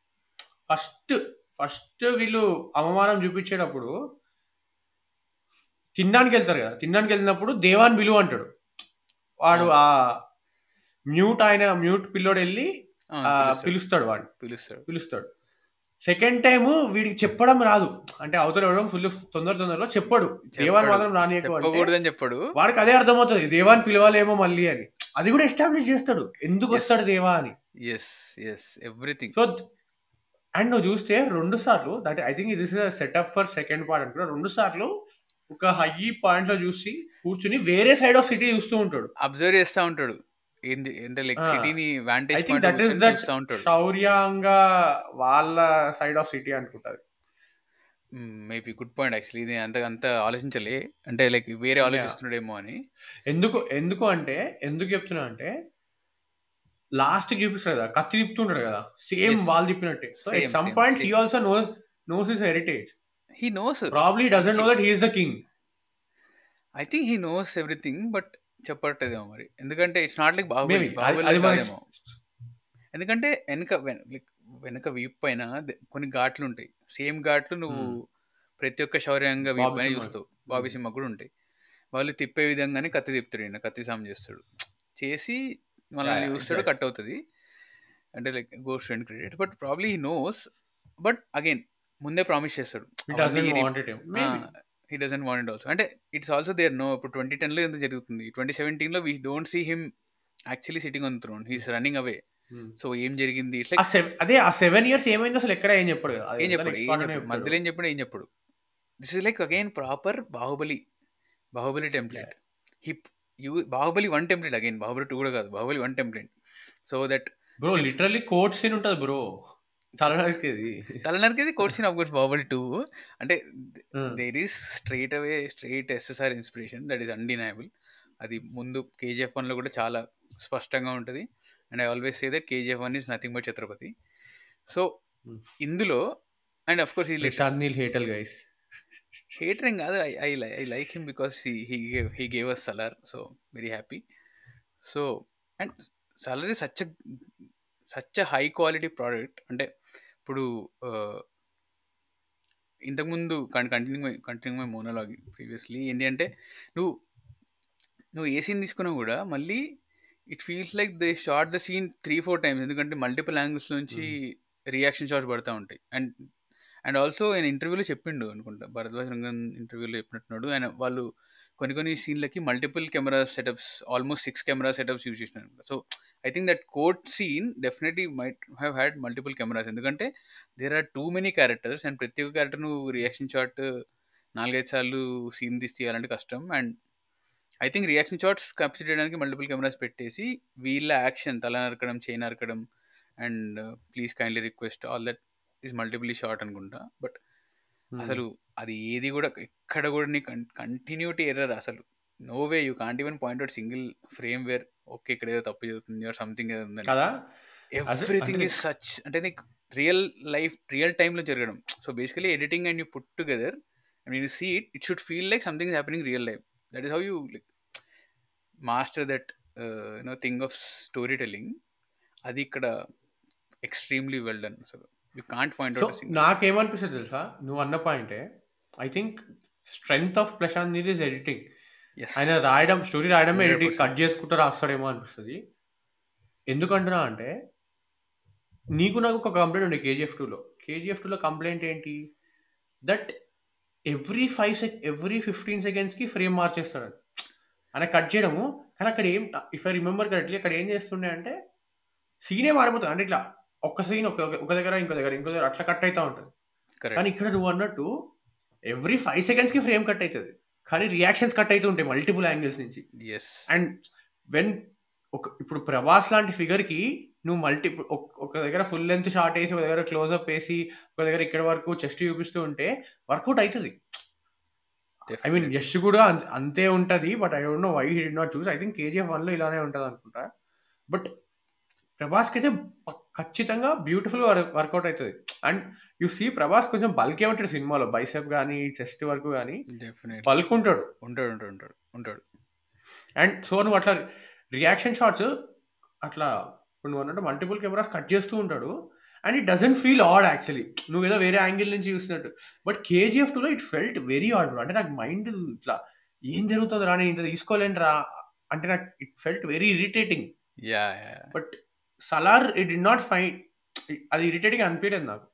ఫస్ట్ వీళ్ళు అవమానం చూపించేటప్పుడు తినడానికి వెళ్తారు కదా. తినడానికి వెళ్ళినప్పుడు దేవాన్ విలువ అంటాడు. వాడు ఆ మ్యూట్ పిల్లోడు వెళ్ళి పిలుస్తాడు, వాడు పిలుస్తాడు. సెకండ్ టైము వీడికి చెప్పడం రాదు, అంటే అవతల ఫుల్ తొందరలో చెప్పాడు. దేవాన్ మాత్రం రానియకూడదని చెప్పాడు. వాడికి అదే అర్థమవుతుంది, దేవాన్ పిలవాలేమో మళ్ళీ అని. అది కూడా ఎస్టాబ్లిష్ చేస్తాడు ఎందుకు వస్తాడు దేవా అని. ఎవ్రీథింగ్. సో అండ్ నువ్వు చూస్తే 2 సార్లు, that I think this is setup for second part అనుకున్నా, 2 సార్లు ఒక హై పాయింట్ లో చూసి కూర్చుని వేరే సైడ్ ఆఫ్ సిటీ చూస్తూ ఉంటాడు, అబ్జర్వ్ చేస్తూ ఉంటాడు. శౌర్యంగా వాళ్ళ సైడ్ ఆఫ్ సిటీ అనుకుంటది. Maybe good point actually. ఇది అంత ఆలోచించలే, అంటే లైక్ వేరే ఆలోచిస్తున్నాడేమో అని. ఎందుకు చెప్తున్నా అంటే, లాస్ట్ కి చూపిస్తాడు కదా, కత్తి తిప్పుతుంటాడు కదా, సేమ్ వాళ్ళు తిప్పినట్టే. So at some point he also knows his heritage. He knows. Probably doesn't know that he is the king. I think he knows everything, but చెప్పట్లేదేమో మరి. ఎందుకంటే ఇట్స్ నాట్ లైక్ బాహుబలి. ఎందుకంటే వెనక వీప్ పైన కొన్ని ఘాట్లు ఉంటాయి. సేమ్ ఘాట్లు నువ్వు ప్రతి ఒక్క శౌర్యంగా వీప్ పైన చూస్తావు. బాబీ సింహ కూడా ఉంటాయి. వాళ్ళు తిప్పే విధంగానే కత్తి తిప్పుతాడు, కత్తి సామ్ చేస్తాడు, చేసి మనల్ని చూస్తాడు, కట్ అవుతుంది. అంటే like ghost and credit. But probably he knows, but again ముందే ప్రామిస్ చేస్తాడు. He doesn't want it also. అంటే ఇట్స్ ఆల్సో దేర్ నో. ఇప్పుడు 2010 లో ఎంత జరుగుతుంది, 2017 లో we don't see him actually sitting on throne, he's running away. So ఏం జరిగింది ఇట్లా, అదే ఆ 7 years ఏమైంది అసలు, ఎక్కడ ఏం చెప్పాడు, మధ్యలో ఏం చెప్పాడు. This is like again proper Baahubali template. Baahubali 1 template, again Baahubali 2 కూడా కాదు, Baahubali 1 template. So that bro literally court scene ఉంటుంది బ్రో, తలనరికేది court scene. Of course Baahubali 2 అంటే there is straight SSR inspiration, that is undeniable. అది ముందు KGF1 లో కూడా చాలా స్పష్టంగా ఉంటుంది. And I always say that KGF1 is nothing but Chhatrapati. So ఇందులో అండ్ అఫ్ కోర్స్ హేటరింగ్ కాదు, I like him because he gave us Salaar, so very happy. So and Salaar is such a high quality product. అంటే ఇప్పుడు ఇంతకుముందు continue my monologue previously ఏంటి అంటే నువ్వు నువ్వు ఏ scene తీసుకున్నా కూడా మళ్ళీ it feels like they shot the scene 3-4 times, ఎందుకంటే మల్టిపుల్ యాంగిల్స్ నుంచి రియాక్షన్ షాట్స్ పడతా ఉంటాయి. అండ్ ఆల్సో ఆయన ఇంటర్వ్యూలో చెప్పిండు అనుకుంటా, భరద్వాజ్ రంగన్ ఇంటర్వ్యూలో చెప్పినట్టున్నాడు ఆయన, వాళ్ళు కొన్ని సీన్లకి multiple camera setups, almost 6 camera setups use చేసినారు. So I think that court scene definitely might have had multiple cameras, ఎందుకంటే there are too many characters and ప్రతి ఒక్క క్యారెక్టర్ నువ్వు రియాక్షన్ షాట్ 4-5 సార్లు సీన్ తీయాలంటే కష్టం. And I think reaction shots capture చేయడానికి multiple cameras పెట్టేసి వీళ్ళ యాక్షన్ తల నరకడం, చేయి నరకడం and please kindly request all that is multiply shot అనుకుంటా. బట్ అసలు అది ఏది కూడా ఎక్కడ కూడా నీ కంటిన్యూటీ ఎర్రర్ అసలు no way, you can't even point out single frame where okay ఇక్కడ ఏదో తప్పు జరుగుతుంది ఆర్ సంథింగ్ ఏదో ఉందని. ఎవ్రీథింగ్ ఈజ్ సచ్ అంటే నీకు రియల్ టైంలో జరగడం. So basically editing and you put together and you see it should feel like something is happening real life. That is how you like master that thing of storytelling. అది ఇక్కడ extremely well done. So you can't point out. నాకేమనిపిస్తుంది తెలుసా, నువ్వు అన్న పాయింటే I think strength of Prashanth Neel is editing. ఆయన రాయడం, story రాయడమే ఎడిటింగ్, కట్ చేసుకుంటూ రాస్తాడేమో అనిపిస్తుంది. ఎందుకంటున్నా అంటే నీకు నాకు ఒక కంప్లైంట్ ఉండే కేజీఎఫ్ 2లో కంప్లైంట్ ఏంటి, దట్ ఎవ్రీ 15 సెకండ్స్కి ఫ్రేమ్ మార్చేస్తాడు ఆయన కట్ చేయడము. కానీ అక్కడ ఏం, ఇఫ్ ఐ రిమెంబర్ కరెక్ట్లీ, అక్కడ ఏం చేస్తుండే అంటే సీనే మారిపోతుంది. అంటే ఇట్లా ఒక్క సీన్ ఒక దగ్గర ఇంకో దగ్గర అట్లా కట్ అవుతూ ఉంటుంది. కానీ ఇక్కడ నువ్వు అన్నట్టు ఎవ్రీ 5 సెకండ్స్కి ఫ్రేమ్ కట్ అవుతుంది, కానీ రియాక్షన్స్ కట్ అవుతూ ఉంటాయి మల్టిపుల్ యాంగిల్స్ నుంచి. అండ్ వెన్ ఇప్పుడు ప్రభాస్ లాంటి ఫిగర్కి నువ్వు ఒక దగ్గర ఫుల్ లెంత్ షార్ట్ వేసి, ఒక దగ్గర క్లోజ్అప్ వేసి, ఒక దగ్గర ఇక్కడ వరకు చెస్ట్ చూపిస్తూ ఉంటే వర్కౌట్ అవుతుంది. ఐ మీన్ యష్ కూడా అంతే ఉంటుంది. But I don't know why he did not choose. I think KGF 1లో ఇలానే ఉంటుంది అనుకుంటా. బట్ ప్రభాస్కి అయితే ఖచ్చితంగా బ్యూటిఫుల్గా వర్కౌట్ అవుతుంది. అండ్ యూ సీ ప్రభాస్ కొంచెం బల్కే ఉంటాడు సినిమాలో, బైసెప్ కానీ చెస్ట్ వరకు కానీ బల్క్ ఉంటాడు. అండ్ సో నువ్వు అట్లా రియాక్షన్ షాట్స్ అట్లా నువ్వు అన్నట్టు మల్టిపుల్ కెమెరాస్ కట్ చేస్తూ ఉంటాడు. And it doesn't feel odd actually, నువ్వు ఏదో వేరే యాంగిల్ నుంచి చూసినట్టు. బట్ KGF 2లో ఇట్ ఫెల్ట్ వెరీ ఆడ్. అంటే నాకు మైండ్ ఇట్లా ఏం జరుగుతుంది రా, నేను ఇంత తీసుకోలేను రా అంటే నాకు it felt very irritating. But Salaar it did not find అది ఇరిటేటింగ్ అనిపించలేదు నాకు.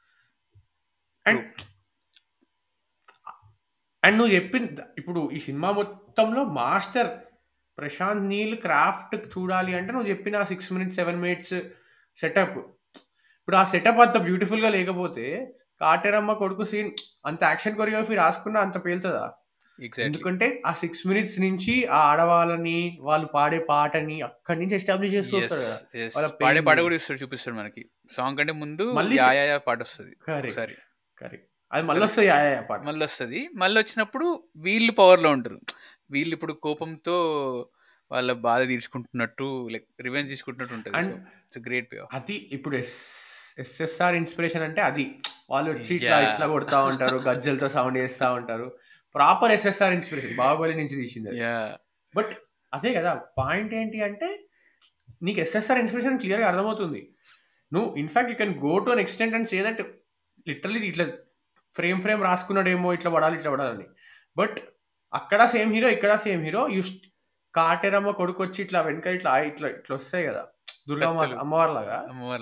అండ్ నువ్వు చెప్పింది ఇప్పుడు ఈ సినిమా మొత్తంలో మాస్టర్ ప్రశాంత్ నీల్ క్రాఫ్ట్ చూడాలి అంటే నువ్వు చెప్పిన 6 minutes 7 minutes సెటప్, ఇప్పుడు ఆ సెటప్ అంత బ్యూటిఫుల్గా లేకపోతే కాటేరమ్మ కొడుకు సీన్ అంత యాక్షన్ కొరియోగ్రఫీ రాసుకున్నా అంత పేలుతుందా? ఎందుకంటే ఆ 6 minutes నుంచి ఆ ఆడవాళ్ళని, వాళ్ళు పాడే పాటని అక్కడి నుంచి ఎస్టాబ్లిష్ చేస్తూ వస్తారు కదా. పాడే పాట కూడా చూపిస్తాడు మనకి. సాంగ్ కంటే ముందు మళ్ళీ పాట వస్తుంది. కరెక్ట్, అది మళ్ళీ వస్తుంది, పాట మళ్ళీ వస్తుంది. మళ్ళీ వచ్చినప్పుడు వీళ్ళు పవర్లో ఉంటారు. వీళ్ళు ఇప్పుడు కోపంతో వాళ్ళ బాధ తీర్చుకుంటున్నట్టు, లైక్ రివెంజ్ తీసుకుంటున్నట్టు ఉంటుంది. It's great pay. అది ఇప్పుడు SSR ఇన్స్పిరేషన్ అంటే అది వాళ్ళు వచ్చి ఇట్లా కొడతా ఉంటారు, గజ్జలతో సౌండ్ చేస్తూ ఉంటారు. ప్రాపర్ SSR ఇన్స్పిరేషన్ బాహుబలి నుంచి తీసింది. బట్ అదే కదా పాయింట్ ఏంటి అంటే నీకు SSR ఇన్స్పిరేషన్ క్లియర్గా అర్థమవుతుంది. నువ్వు in fact you can go to an extent and say that literally ఇట్లా ఫ్రేమ్ రాసుకున్నాడేమో ఇట్లా పడాలని. బట్ అక్కడ సేమ్ హీరో, ఇక్కడ సేమ్ హీరో. కాటేరమ్మ కొడుకు వచ్చి ఇట్లా వెనక ఇట్లా వస్తాయి కదా దుర్గామాత అమ్మవారిలాగా,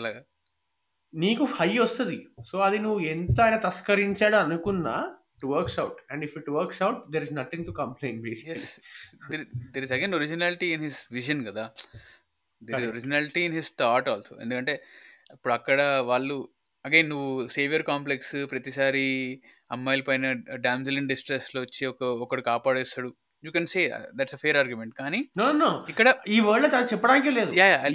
నీకు హై వస్తుంది. సో అది నువ్వు ఎంత ఆయన తస్కరించాడు అనుకున్నా it works out, and if it works out there is nothing to complain basically. There is again originality in his vision కదా, there is originality in his thought also. ఎందుకంటే ఇప్పుడు అక్కడ వాళ్ళు అగైన్ నువ్వు సేవియర్ కాంప్లెక్స్, ప్రతిసారి అమ్మాయిల పైన డామ్సిల్ in distress లో వచ్చి ఒకడు కాపాడేస్తాడు. You can say that's a fair argument. కానీ ఇక్కడ ఈ వర్డ్ లో చెప్పడానికి లేదు,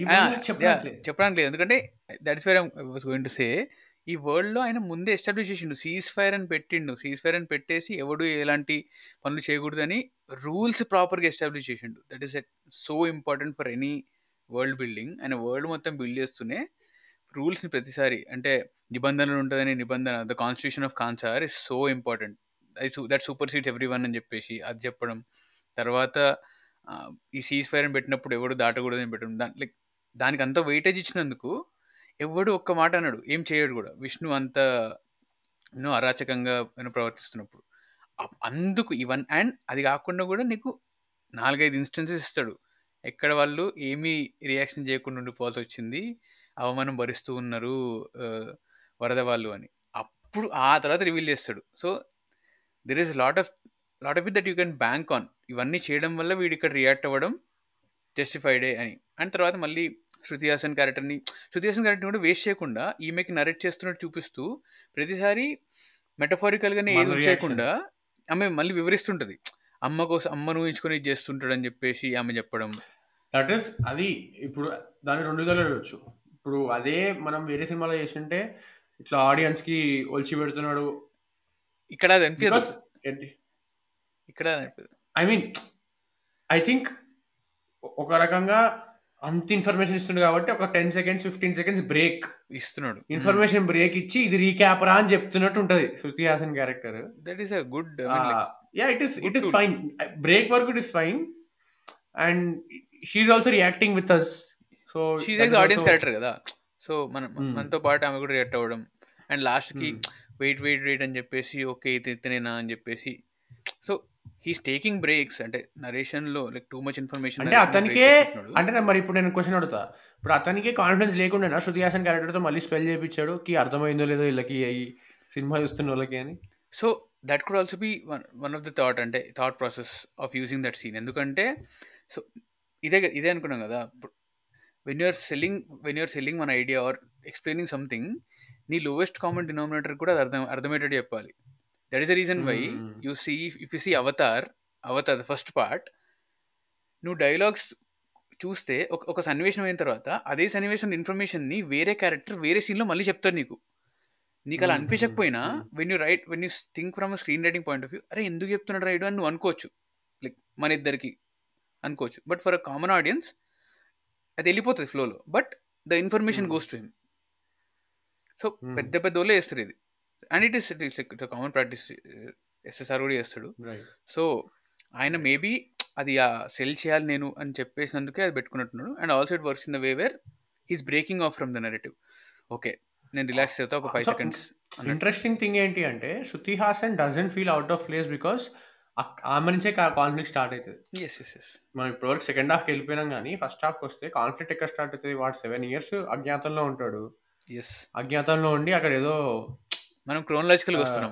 ఎందుకంటే that's where I was going to say. ఈ వరల్డ్ లో ఆయన ముందే ఎస్టాబ్లిష్ చేసిండు, సీజ్ ఫైర్ అని పెట్టిండు. సీజ్ ఫైర్ అని పెట్టేసి ఎవడు ఎలాంటి పనులు చేయకూడదని రూల్స్ ప్రాపర్గా ఎస్టాబ్లిష్ చేసిండు. That is so important for any world building. ఆయన వరల్డ్ మొత్తం బిల్డ్ చేస్తూనే రూల్స్ని ప్రతిసారి అంటే నిబంధనలు ఉంటుందని నిబంధన, the constitution of Khansaar is so important, that supersedes everyone అని చెప్పేసి అది చెప్పడం. తర్వాత ఈ సీజ్ ఫైర్ అని పెట్టినప్పుడు ఎవడు దాటకూడదని పెట్టడం. లైక్ దానికి అంత వెయిటేజ్ ఇచ్చినందుకు ఎవడు ఒక్క మాట అన్నాడు, ఏం చేయడు కూడా. విష్ణు అంత ఎన్నో అరాచకంగా ప్రవర్తిస్తున్నప్పుడు అందుకు అండ్ అది కాకుండా కూడా నీకు 4-5 ఇన్స్టెన్సెస్ ఇస్తాడు ఎక్కడ వాళ్ళు ఏమీ రియాక్షన్ చేయకుండా ఉండిపోవాల్సి వచ్చింది, అవమానం భరిస్తూ ఉన్నారు వరద వాళ్ళు అని. అప్పుడు ఆ తర్వాత రివీల్ చేస్తాడు. So there is lot of it that you can bank on. ఇవన్నీ చేయడం వల్ల వీడు ఇక్కడ రియాక్ట్ అవ్వడం జస్టిఫైడే అని. అండ్ తర్వాత మళ్ళీ శృతి హాసన్ క్యారెక్టర్ని కూడా వేస్ట్ చేయకుండా ఈమెకి నరేట్ చేస్తున్నట్టు చూపిస్తూ ప్రతిసారి మెటఫారికల్గానే ఏది వచ్చేయకుండా ఆమె మళ్ళీ వివరిస్తుంటది. అమ్మ కోసం అమ్మను ఊహించుకొని ఇది చేస్తుంటాడు అని చెప్పేసి ఆమె చెప్పడం. దట్ ఈస్ అది ఇప్పుడు దాన్ని 2 విధాలు వెళ్ళొచ్చు. ఇప్పుడు అదే మనం వేరే సినిమాలో చేస్తుంటే ఇట్లా ఆడియన్స్ కి ఒలిచి పెడుతున్నాడు, ఇక్కడ అది అనిపించదు. ఇక్కడ ఐ మీన్ ఐ థింక్ ఒక రకంగా అంత ఇన్ఫర్మేషన్ ఇస్తుంది కాబట్టి ఒక 10 seconds 15 seconds బ్రేక్ ఇస్తున్నాడు. ఇన్ఫర్మేషన్ బ్రేక్ ఇచ్చి ఇది రీక్యాప్ రా అని చెప్తున్నట్టు ఉంటది Shruti Haasan character. That is a good it is fine. Break వరకు it is fine and she's also reacting with us. So she's like the audience character కదా. సో మనతో పాటు ఆమె కూడా రియాక్ట్ అవ్వడం అండ్ లాస్ట్ కి వెయిట్ అని చెప్పేసి ఓకే ఇతనేనా అని చెప్పేసి. సో హీస్ టేకింగ్ బ్రేక్స్ అంటే నరేషన్ లో లైక్ టూ మచ్ ఇన్ఫర్మేషన్. అంటే అతనికే అంటే మరి ఇప్పుడు నేను క్వశ్చన్ అడుగుతా, ఇప్పుడు అతనికి కాన్ఫిడెన్స్ లేకుండా శృతి హాసన్ క్యారెక్టర్ తో మళ్ళీ స్పెల్ చేయించాడు కి అర్థమైందో లేదో వీళ్ళకి ఈ సినిమా చూస్తున్న వాళ్ళకి అని. So that could also be one of the thought process of using that scene. ఎందుకంటే సో ఇదే అనుకున్నాం కదా, when you're selling one idea or explaining something, నీ లోవెస్ట్ కామన్ డినామినేటర్ కూడా అర్థమయ్యేటట్టు చెప్పాలి. That is the reason why you see if you see Avatar the first part, నువ్వు dialogues చూస్తే ఒక సన్నివేశం అయిన తర్వాత అదే సన్నివేశం ఇన్ఫర్మేషన్ని వేరే క్యారెక్టర్ వేరే సీన్లో మళ్ళీ చెప్తారు. నీకు అలా అనిపించకపోయినా when you think from screen writing point of view, అరే ఎందుకు చెప్తున్నాడు రైడు అని నువ్వు అనుకోవచ్చు, లైక్ మన ఇద్దరికి అనుకోవచ్చు. But for a common audience అది వెళ్ళిపోతుంది ఫ్లోలో, but the information goes to him. So పెద్ద వాళ్ళే చేస్తారు ఇది. And it is common practice. SSR కూడా చేస్తాడు. సో ఆయన మేబీ అది సెల్ చేయాలి నేను అని చెప్పేసినందుకే అది పెట్టుకున్నట్టున్నాడు. And also it works in the way where he's breaking off from the narrative. Okay నేను రిలాక్స్ అవుతా ఒక 5 seconds. ఇంట్రెస్టింగ్ థింగ్ ఏంటి అంటే Shruti Haasan doesn't feel out of place because ఆమె నుంచే కాన్ఫ్లిక్ట్ స్టార్ట్ అవుతుంది. మనం ఇప్పటివరకు సెకండ్ హాఫ్కి వెళ్ళిపోయినాం కానీ ఫస్ట్ హాఫ్కి వస్తే కాన్ఫ్లిక్ట్ ఎక్కడ స్టార్ట్ అవుతుంది? వాడు 7 years అజ్ఞాతంలో ఉంటాడు. అజ్ఞాతంలో ఉండి అక్కడ ఏదో మనం క్రోనలాజికల్గా వస్తున్నాం.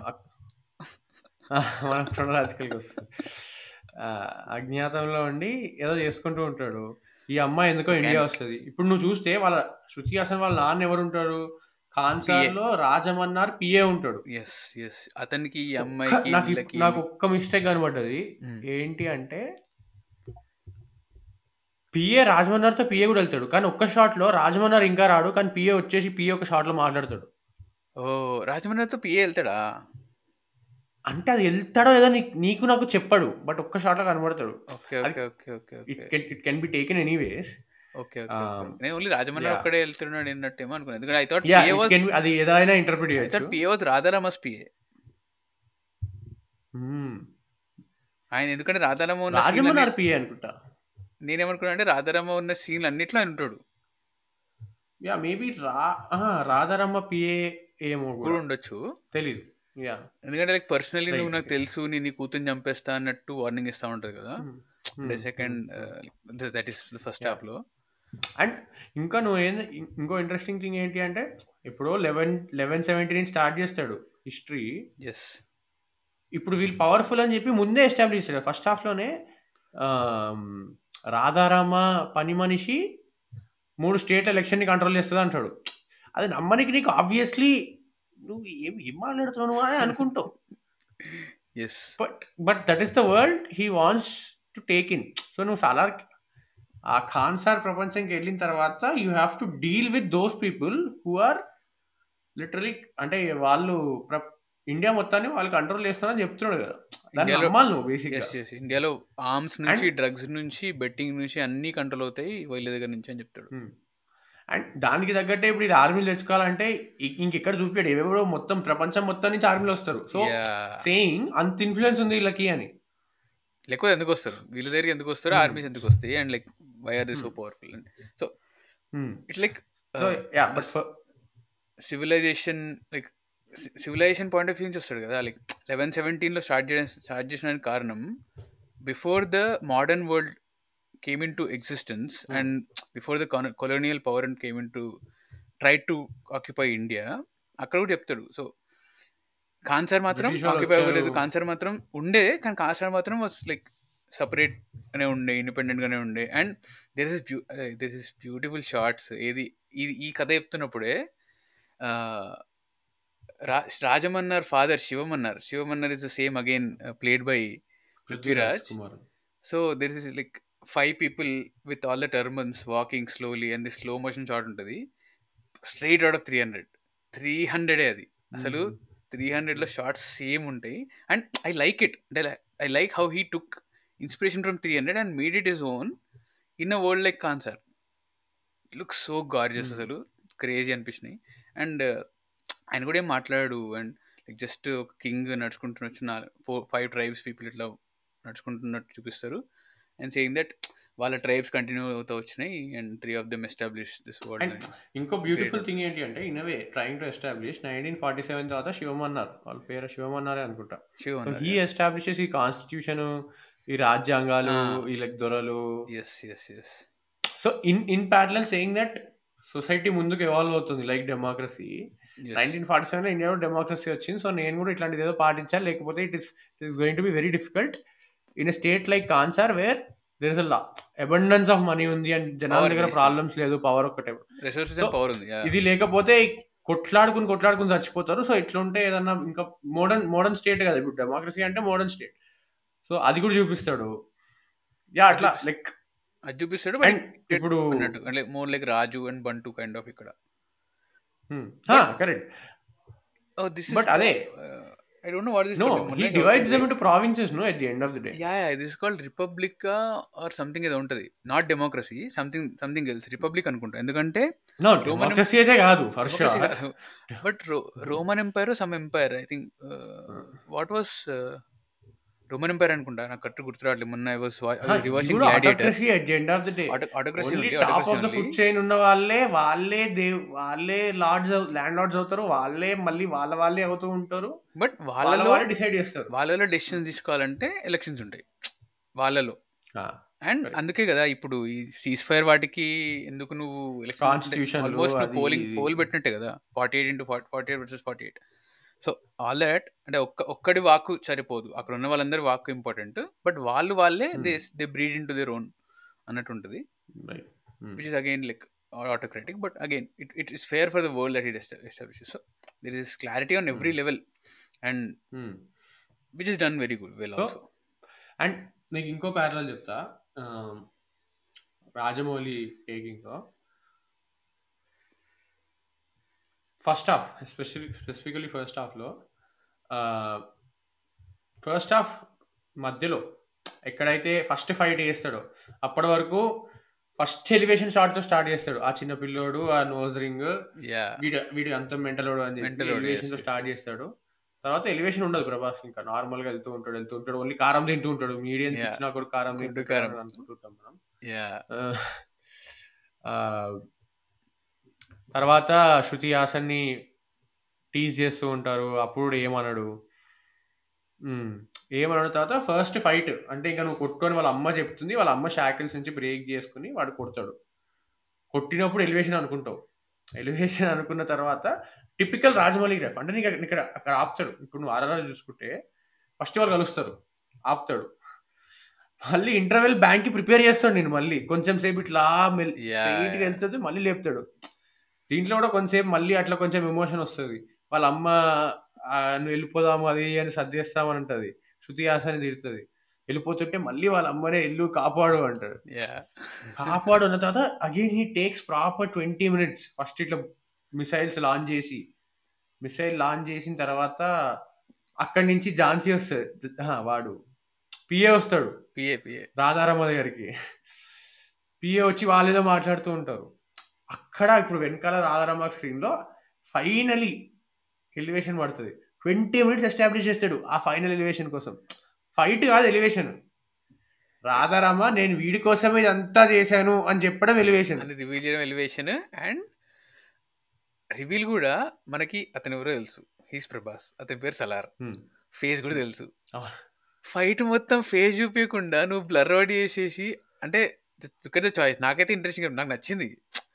అజ్ఞాతంలో ఉండి ఏదో చేసుకుంటూ ఉంటాడు. ఈ అమ్మాయి ఎందుకో ఇండియా వస్తుంది. ఇప్పుడు నువ్వు చూస్తే వాళ్ళ శృతి హాసన్ వాళ్ళ నాన్న ఎవరు ఉంటారు? ఖాన్సార్ లో రాజమన్నార్ పిఏ ఉంటాడు. అతనికి ఈ అమ్మాయికి నాకు ఒక్క మిస్టేక్ కనబడ్డది. ఏంటి అంటే పిఏ రాజమన్నార్ తో పిఏ కూడా వెళ్తాడు, కానీ ఒక్క షాట్ లో రాజమన్నార్ ఇంకా రాడు, కానీ పిఏ వచ్చేసి పిఏ ఒక షాట్ లో మాట్లాడతాడు. ఓ రాజమన్నార్ తో పిఏ వెళ్తాడా? అంటే అది వెళ్తాడో లేదో నీకు నాకు చెప్పాడు, బట్ ఒక్క షాట్ లో కనబడతాడు. It can be taken anyways. నేను ఓన్లీ రాజమన్నార్ ఒక్కడే వెళ్తున్నాడు అన్నట్టేమో అనుకున్నాను. ఎందుకంటే ఐ థాట్ పిఏ వాస్ అది ఏదైనా ఇంటర్ప్రిట్ చేయొచ్చు. PA was Radharama's PA. ఆయన ఎందుకంటే రాధారామ ఉన్న రాజమన్నార్ పిఏ అనుకుంటా. నేనేమనుకున్నా అంటే రాధారామ ఉన్న సీన్లు అన్నిట్లో ఆయన ఉంటాడు. మేబీ రాధారామ పిఏ ఏమో కూడా ఉండొచ్చు, తెలీదు. ఎందుకంటే లైక్ పర్సనలీ నువ్వు నాకు తెలుసు నీ కూతుర్ని చంపేస్తా అన్నట్టు వార్నింగ్ ఇస్తా ఉంటది కదా second that is the first half లో. అండ్ ఇంకా ఇంకో ఇంట్రెస్టింగ్ థింగ్ ఏంటి అంటే ఇప్పుడు 11-17 స్టార్ట్ చేస్తాడు హిస్టరీ. ఇప్పుడు వీళ్ళు పవర్ఫుల్ అని చెప్పి ముందే ఎస్టాబ్లిష్ చేస్తాడు. ఫస్ట్ హాఫ్ లోనే రాధారామ పని మనిషి 3 స్టేట్ ఎలక్షన్ ని కంట్రోల్ చేస్తుంది అంటాడు. అది నమ్మనికి నీకు ఆబ్వియస్లీ నువ్వు ఏం మాట్లాడుతున్నావు అని అనుకుంటావు. But that is the world he wants to take in. So నువ్వు చాలా ఆ ఖాన్సార్ ప్రపంచంకి వెళ్ళిన తర్వాత you have to deal with those people who are literally అంటే వాళ్ళు ఇండియా మొత్తాన్ని వాళ్ళు కంట్రోల్ చేస్తున్నారని చెప్తున్నాడు కదా. దాన్ని నమ్మాలి నువ్వు బేసిక్గా. ఇండియాలో ఆర్మ్స్ నుంచి డ్రగ్స్ నుంచి బెట్టింగ్ నుంచి అన్ని కంట్రోల్ అవుతాయి వీళ్ళ దగ్గర నుంచి అని చెప్తాడు. అండ్ దానికి తగ్గట్టే ఇప్పుడు ఇది ఆర్మీలు తెచ్చుకోవాలంటే ఇంకెక్కడ చూపించాడు, ఎవరో మొత్తం ప్రపంచం మొత్తం నుంచి ఆర్మీలు వస్తారు. సో సేయింగ్ అంత ఇన్ఫ్లుయెన్స్ ఉంది వీళ్ళకి అని. లేకపోతే ఎందుకు వస్తారు వీళ్ళ దగ్గర, ఎందుకు వస్తారు ఆర్మీస్ ఎందుకు వస్తాయి, and like why are they so powerful. So it's like civilization like civilization point of view నుంచి వస్తాడు కదా, లైక్ 1117లో స్టార్ట్ చేసిన కారణం before the modern world came into existence and before the colonial power and came into tried to occupy India, అక్కడ కూడా చెప్తాడు. So Khansaar మాత్రం ఆక్యుపై అవ్వలేదు, కాన్సర్ మాత్రం ఉండే, కానీ కాన్సర్ మాత్రం వాస్ లైక్ సపరేట్ గానే ఉండే, ఇండిపెండెంట్ గానే ఉండే. And there is beautiful shots. ఈ కథ చెప్తున్నప్పుడే Rajamannar father Shivamannar is the same again played by Prithviraj. So there is like 5 people with all the turbans walking slowly and the slow motion shot ఉంటుంది straight out of 300 అది అసలు 300లో shots same ఉంటాయి. And I like it, I like how he took inspiration from 300 and made it his own in a world like Khansaar. It looks so gorgeous, అసలు crazy అనిపించినాయి. And ఆయన కూడా ఏం మాట్లాడు, అండ్ లైక్ జస్ట్ ఒక king నడుచుకుంటున్న 4-5 tribes people ఇట్లా నడుచుకుంటున్నట్టు చూపిస్తారు. And saying that వాళ్ళ ట్రైబ్స్ కంటిన్యూ అవుతూ వచ్చినాయి and 3 of them established this world. And ఇంకో బ్యూటిఫుల్ థింగ్ ఏంటి అంటే in a way trying to establish 1947 తర్వాత శివమన్నారు, వాళ్ళ పేరు శివమన్నారే అనుకుంటా. సో హీ ఎస్టాబ్లిషెస్ ఈ కాన్స్టిట్యూషన్, ఈ రాజ్యాంగాలు, ఈ లైక్ దొరలు. So in parallel saying that society ముందుకు ఎవాల్వ్ అవుతుంది లైక్ డెమోక్రసీ. 1947 ఇండియాలో డెమోక్రసీ వచ్చింది. సో నేను కూడా ఇట్లాంటిది ఏదో పాటించాలి, లేకపోతే it is going to be very difficult in a state like Kansar where there is a abundance of money ఉంది అండ్ జనాల దగ్గర ప్రాబ్లమ్స్ లేదు, పవర్ ఒక్కటే, ఇది లేకపోతే కొట్లాడుకుని చచ్చిపోతారు. సో ఇట్లా ఉంటే ఏదన్నా ఇంకా మోడర్న్ స్టేట్ కదా ఇప్పుడు డెమోక్రసీ అంటే, మోడర్న్ స్టేట్. సో అది కూడా చూపిస్తాడు. యా అట్లా లైక్ అది చూపిస్తాడు. అండ్ ఇప్పుడు more like raju and bantu kind of ఇక్కడ కరెక్ట్. బట్ అదే I don't know what this is. No, he divides them into provinces, no, at the end of the day. Yeah, this is called Republica or something ఏదో ఉంటది. Not democracy, something else. Republic అనుకుంటా. ఎందుకంటే no, democracy అయితే కాదు for sure. But Roman Empire or some empire, I think what was Roman Empire అనుకుంటా, నాకు correct గుర్తురావట్లేదు. మొన్న I was rewatching Gladiator. Autocracy at the end of the day. Autocracy only top of the food chain ఉన్న వాళ్ళే Lord's, land Lord's అవుతారు, వాళ్ళే మళ్ళీ వాళ్ళే అవుతూ ఉంటారు. బట్ వాళ్ళలో డిసైడ్ చేస్తారు, వాళ్ళలో డెసిషన్స్ తీసుకోవాలంటే ఎలక్షన్స్ ఉంటాయి వాళ్ళలో. అండ్ అందుకే కదా ఇప్పుడు ఈ సీజ్ ఫైర్ వాటికి ఎందుకు నువ్వు కాన్స్టిట్యూషన్ ఆల్మోస్ట్ పోల్ పెట్టినట్టే కదా, 48 versus 48. సో ఆల్ దాట్ అంటే ఒక్కడి వాక్ సరిపోదు, అక్కడ ఉన్న వాళ్ళందరి వాక్ ఇంపార్టెంట్. బట్ వాళ్ళే they breed into their own అన్నట్టు ఉంటుంది, which is again like autocratic. But again it is fair for the world that it establishes. So there is clarity on every level and which is done very well also. And నీకు ఇంకో parallel చెప్తా, Rajamouli taking first half, specifically first half మధ్యలో ఎక్కడైతే first fight చేస్తాడో అప్పటి వరకు first elevation shot తో start చేస్తాడు. ఆ చిన్న పిల్లోడు, ఆ నోజ్ రింగ్, వీడు అంత మెంటలోడు అని చెప్పి ఎలివేషన్ తో స్టార్ట్ చేస్తాడు. తర్వాత ఎలివేషన్ ఉండదు ప్రభాస్, ఇంకా నార్మల్ గా వెళ్తూ ఉంటాడు, ఓన్లీ కారం తింటూ ఉంటాడు. మీడియం ఇచ్చినా కూడా కారం అనుకుంటుంటాం మనం. తర్వాత శృతి హాసన్ని టీజ్ చేస్తూ ఉంటారు, అప్పుడు ఏమన్నాడు తర్వాత ఫస్ట్ ఫైట్ అంటే ఇంకా నువ్వు కొట్టుకొని వాళ్ళ అమ్మ చెప్తుంది, వాళ్ళ అమ్మ షాకిల్స్ నుంచి బ్రేక్ చేసుకుని వాడు కొడతాడు. కొట్టినప్పుడు ఎలివేషన్ అనుకుంటావు, ఎలివేషన్ అనుకున్న తర్వాత టిపికల్ రాజమౌళి గ్రాఫ్ అంటే నీకు ఇక్కడ అక్కడ ఆపుతాడు. ఇప్పుడు నువ్వు ఆర్ఆర్ చూసుకుంటే ఫస్ట్ వాళ్ళు కలుస్తారు, ఆపుతాడు, మళ్ళీ ఇంటర్వెల్ బ్యాంక్ కి ప్రిపేర్ చేస్తాడు. నేను మళ్ళీ కొంచెం సేపు ఇట్లా స్ట్రైట్ గా వెళ్తుంది, మళ్ళీ లేపుతాడు. దీంట్లో కూడా కొంచెంసేపు మళ్ళీ అట్లా కొంచెం ఎమోషన్ వస్తుంది. వాళ్ళ అమ్మ నువ్వు వెళ్ళిపోదాము అది అని సర్దేస్తామని అంటది, శృతి హాసన్ తిడుతుంది, వెళ్ళిపోతుంటే మళ్ళీ వాళ్ళ అమ్మనే ఎల్లు కాపాడు అంటాడు. కాపాడు అన్న తర్వాత again he takes proper 20 minutes. First ఇట్లా మిసైల్ లాంచ్ చేసిన తర్వాత అక్కడి నుంచి ఝాన్సీ వస్తుంది, వాడు పిఏ వస్తాడు, రాధారమ్మ దగ్గరికి. పిఏ వచ్చి వాళ్ళేదో మాట్లాడుతూ ఉంటారు. అక్కడ ఇప్పుడు వెనకాల రాధారమ్మ స్క్రీన్ లో ఫైనలీ ఎలివేషన్ పడుతుంది. 20 minutes ఎస్టాబ్లిష్ చేస్తాడు ఆ ఫైనల్ ఎలివేషన్ కోసం. ఫైట్ కాదు, ఎలివేషన్. రాధారామ నేను వీడి కోసమే ఇదంతా చేశాను అని చెప్పడం ఎలివేషన్, రివీల్ చేయడం ఎలివేషన్. అండ్ రివీల్ కూడా మనకి అతను ఎవరో తెలుసు, హీస్ ప్రభాస్, అతని పేరు సలార్, హ్మ్. ఫేస్ కూడా తెలుసు. ఆ! ఫైట్ మొత్తం ఫేస్ చూపించకుండా నువ్వు బ్లర్ అవుట్ చేసేసి, అంటే చాయిస్ నాకైతే ఇంట్రెస్టింగ్, నాకు నచ్చింది.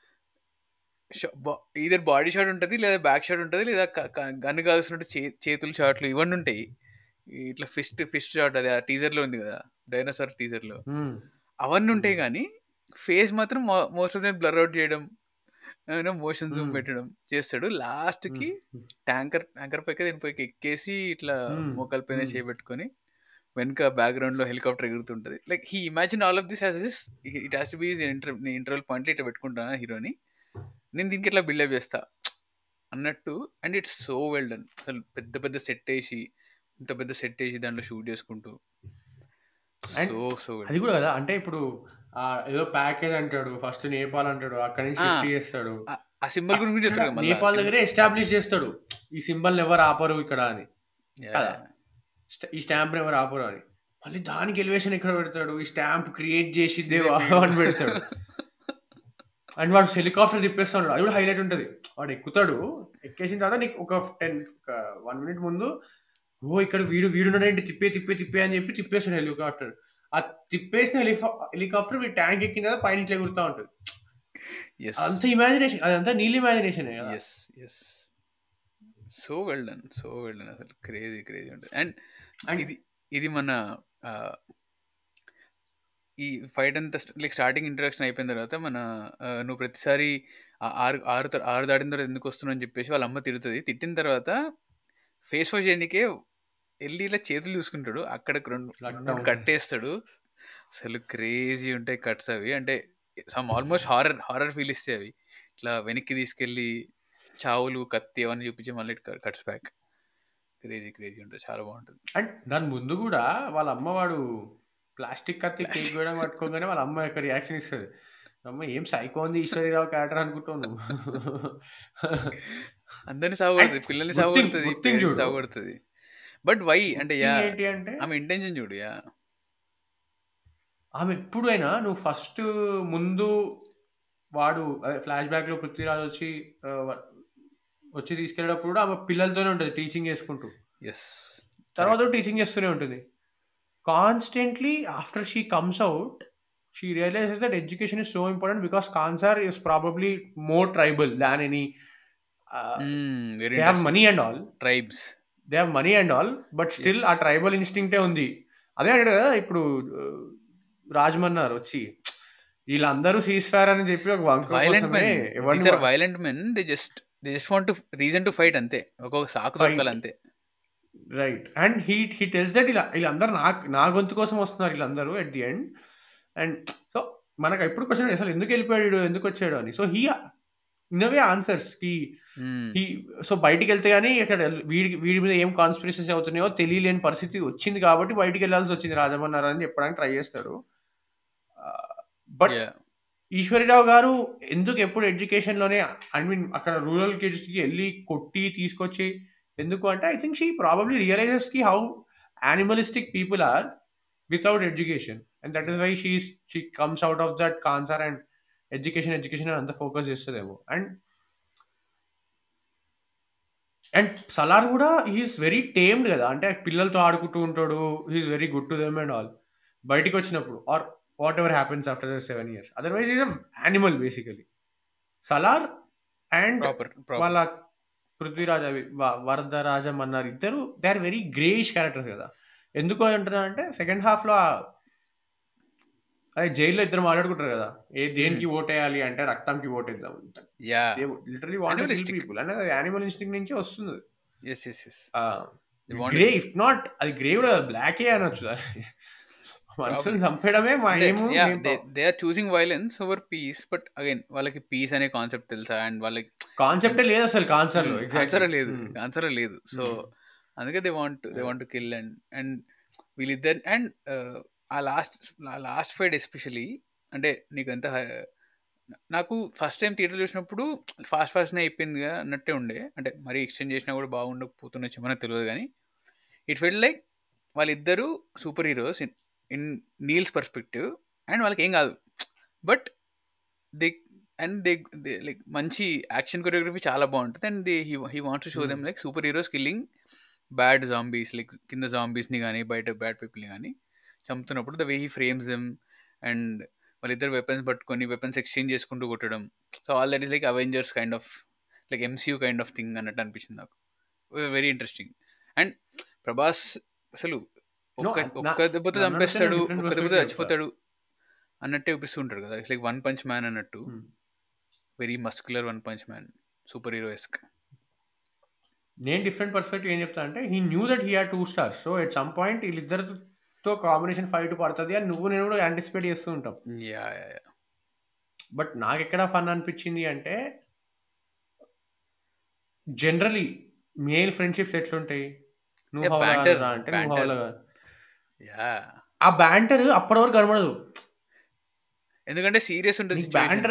ఈధర్ బాడీ షాట్ ఉంటుంది, లేదా బ్యాక్ షాట్ ఉంటుంది, లేదా గన్ను కాల్సినట్టు చేతులు షాట్లు ఇవన్నీ ఉంటాయి. ఇట్లా ఫిస్ట్ షాట్, అది ఆ టీజర్ లో ఉంది కదా, డైనోసార్ టీజర్ లో, హ్మ్. అవన్నీ ఉంటాయి. హ్మ్. కానీ ఫేస్ మాత్రం most of them blur out చేయడం, మోషన్ జూమ్ హ్మ్. పెట్టడం చేస్తాడు. లాస్ట్ హ్మ్. కి ట్యాంకర్ పైకి దీనిపైకి ఎక్కేసి ఇట్లా హ్మ్. మోకాల పైన హ్మ్. చేయబెట్టుకొని వెనక బ్యాక్గ్రౌండ్ లో హెలికాప్టర్ ఎగురుతుంటది. Like he imagine all of this as this, it has to be interval point ఇట్లా పెట్టుకుంటాను హీరోని, నేను దీనికి ఇట్లా బిల్డప్ చేస్తా అన్నట్టు. And it's so well done. అసలు పెద్ద పెద్ద సెట్ వేసి, ఇంత పెద్ద సెట్ వేసి దాంట్లో షూట్ చేసుకుంటూ అండ్ సో వెల్ అది డన్. కూడా కదా, అంటే ఇప్పుడు ఏదో ప్యాకేజ్ అంటాడు, ఫస్ట్ నేపాల్ అంటాడు, అక్కడి నుంచి షిఫ్ట్ చేస్తాడు, ఆ సింబల్ గురించి అక్కడ చెప్తారు కదా మళ్ళా. నేపాల్ దగ్గరే ఎస్టాబ్లిష్ చేస్తాడు ఈ సింబల్ ఎవరు ఆపరు ఇక్కడ అని కదా, ఈ స్టాంప్ ఎవరు ఆపరు అని. మళ్ళీ దానికి ఎలివేషన్ ఎక్కడ పెడతాడు, ఈ స్టాంప్ క్రియేట్ చేసిద్దే అని పెడతాడు. అండ్ వాడు హెలికాప్టర్ తిప్పేస్తాడు, అది కూడా హైలైట్ ఉంటుంది. వాడు ఎక్కుతాడు, ఎక్కేసిన తర్వాత నీకు ఒక 1 minute ముందు, ఓ ఇక్కడ వీడున్నాడేంటి, తిప్పే అని చెప్పి తిప్పేస్తాడు హెలికాప్టర్. ఆ తిప్పేసిన హెలికాప్టర్ మీ ట్యాంక్ ఎక్కిన తర్వాత పైన ఇట్లా ఎగురుతా ఉంటుంది. అంత ఇమాజినేషన్, అదంతా నీళ్ళ ఇమాజినేషన్ కదా. సో వెల్ డన్ అసలు క్రేజీ ఉంటుంది. అండ్ అండ్ ఇది మన ఈ ఫైట్ అంతా లైక్ స్టార్టింగ్ ఇంట్రడక్షన్ అయిపోయిన తర్వాత మన నువ్వు ప్రతిసారి ఆరు దాటిన తర్వాత ఎందుకు వస్తున్నావు అని చెప్పేసి వాళ్ళ అమ్మ తిడుతుంది. తిట్టిన తర్వాత ఫేస్ వాష్ చేయడానికే వెళ్ళి ఇలా చేతులు చూసుకుంటాడు, అక్కడ 2-3 కట్టేస్తాడు. అసలు క్రేజీ ఉంటాయి కట్స్ అవి. అంటే సమ్ ఆల్మోస్ట్ హారర్ ఫీల్ ఇస్తాయి అవి. ఇట్లా వెనక్కి తీసుకెళ్ళి చావులు, కత్తి అవన్నీ చూపించి మళ్ళీ కట్స్ బ్యాక్. క్రేజీ ఉంటుంది, చాలా బాగుంటుంది. అండ్ దాని ముందు కూడా వాళ్ళ అమ్మ, వాడు ప్లాస్టిక్ కత్తి కేక్ కూడా పట్టుకోగానే వాళ్ళ అమ్మ యొక్క రియాక్షన్ ఇస్తుంది. అమ్మ ఏం సైకో ఉంది ఈశ్వరీరావు క్యారెక్టర్ అనుకుంటావు నువ్వు. అందరిని సాగుపడుతుంది, పిల్లల్ని సాగుపడుతుంది, పేరెంట్స్ సాగుపడుతుంది. బట్ వై అంటే ఏంటి అంటే ఆమె ఇంటెన్షన్ చూడు. ఆమె ఎప్పుడైనా నువ్వు ఫస్ట్ ముందు వాడు ఫ్లాష్ బ్యాక్ లో పృథ్వీరాజ్ వచ్చి తీసుకెళ్ళేటప్పుడు ఆమె పిల్లలతోనే ఉంటుంది టీచింగ్ చేసుకుంటూ, తర్వాత టీచింగ్ చేస్తూనే ఉంటుంది constantly. After she comes out, she realizes that education is so important because Kansar is probably more tribal than any. They have money and all. Tribes. They have money and all, but still ఆ tribal ఇన్స్టింక్టే ఉంది. అదే అంటాడు కదా ఇప్పుడు రాజమన్నారు వచ్చి, వీళ్ళందరూ cease fire అని చెప్పి ఒక వంక కోసమే violent men, they just want to reason to fight అంతే, ఒక్కొక్క సాకు దొరకాలి అంతే. Right. And he tells that వీళ్ళందరూ నా గొంతు కోసం వస్తున్నారు వీళ్ళందరూ at the end. And so మనకు ఎప్పుడు క్వశ్చన్ అసలు ఎందుకు వెళ్ళిపోయాడు, ఎందుకు వచ్చాడు అని. So he in a way answers కి హీ, సో బయటికి వెళ్తే కానీ ఇక్కడ వీడి మీద ఏం కాన్స్పిరసీస్ అవుతున్నాయో తెలియలేని పరిస్థితి వచ్చింది కాబట్టి బయటికి వెళ్ళాల్సి వచ్చింది రాజమన్నారు అని చెప్పడానికి ట్రై చేస్తాడు. బట్ ఈశ్వరీరావు గారు ఎందుకు ఎప్పుడు ఎడ్యుకేషన్లోనే, ఐ మీన్ అక్కడ రూరల్ కిడ్స్కి వెళ్ళి కొట్టి తీసుకొచ్చి ఎందుకు అంటే, I think she probably realizes కి how animalistic people are without education, and that is why she comes out of that cancer and education అని అంత ఫోకస్ చేస్తుందేమో. అండ్ సలార్ కూడా హీఈస్ వెరీ టేమ్డ్ కదా, అంటే పిల్లలతో ఆడుకుంటూ ఉంటాడు, he's very good to them and all. బయటికి వచ్చినప్పుడు or whatever happens after the 7 years, otherwise is a animal basically. Salaar and వాళ్ళ పృథ్వీరాజ్ వరదరాజం అన్నారు ఇద్దరు, they are very greyish characters కదా. ఎందుకు అంటున్నా అంటే సెకండ్ హాఫ్ లో అదే జైల్లో ఇద్దరు మాట్లాడుకుంటారు కదా, దేనికి ఓట్ వేయాలి అంటే రక్తంకి ఓట్ వేద్దాం, literally want to kill people అంటే అది యానిమల్ ఇన్స్టింక్ట్ నుంచి వస్తుంది. గ్రే ఇఫ్ నాట్ అది గ్రే కూడా బ్లాకే అనొచ్చు, మనుషులను చంపడమే మా ఏము. They are choosing violence over peace, but again వాళ్ళకి పీస్ అనే కాన్సెప్ట్ తెలుసా, అండ్ వాళ్ళకి కాన్సెప్టే లేదు అసలు, ఆన్సర్ లేదు. సో అందుకే దే వాంట్ కిల్. అండ్ వీళ్ళిద్దరు, అండ్ ఆ లాస్ట్ ఫైట్ ఎస్పెషలీ, అంటే నీకు ఎంత, నాకు ఫస్ట్ టైం థియేటర్ చూసినప్పుడు ఫాస్ట్నే అయిపోయింది అన్నట్టే ఉండే, అంటే మరీ ఎక్స్టెండ్ చేసినా కూడా బాగుండకపోతుండొచ్చు మనకు తెలియదు, కానీ ఇట్ ఫెల్ట్ లైక్ వాళ్ళిద్దరూ superheroes in Neel's perspective, and వాళ్ళకి ఏం కాదు, but they and they like మంచి యాక్షన్ కొరియోగ్రఫీ చాలా బాగుంటుంది. And he wants to show them like superheroes killing bad zombies, like కింద జాంబీస్ని కానీ బయట బ్యాడ్ పీపుల్ని కానీ చంపుతున్నప్పుడు the way he frames them and వాళ్ళిద్దరు వెపన్స్ పట్టుకొని వెపన్స్ ఎక్స్చేంజ్ చేసుకుంటూ కొట్టడం. So all that is like Avengers kind of like MCU kind of thing అన్నట్టు అనిపించింది నాకు. Very interesting. అండ్ ప్రభాస్ అసలు ఒక్క దెబ్బతో చంపేస్తాడు, ఒక్క దెబ్బతో చచ్చిపోతాడు అన్నట్టే చూపిస్తుంటాడు కదా. It's like one punch man అన్నట్టు. Very muscular one punch man, superhero esque. నేను డిఫరెంట్ పర్స్పెక్టివ్ ఏం చెప్తా అంటే he knew that he had 2 stars. So at some point వీళ్ళిద్దరితో కాంబినేషన్ ఫైట్ పడుతుంది అని నేను కూడా యాంటిసిపేట్ చేస్తూ ఉంటాం. యా బట్ నాకు ఎక్కడ ఫన్ అనిపించింది అంటే జనరలీ మేల్ ఫ్రెండ్షిప్స్ ఎట్లుంటాయి, నువ్వు హౌలా అంటే నువ్వు హౌలా, ఆ బ్యాంటర్ అప్పటి వరకు కనబడదు. ఎందుకంటే సీరియస్ ఉంటుంది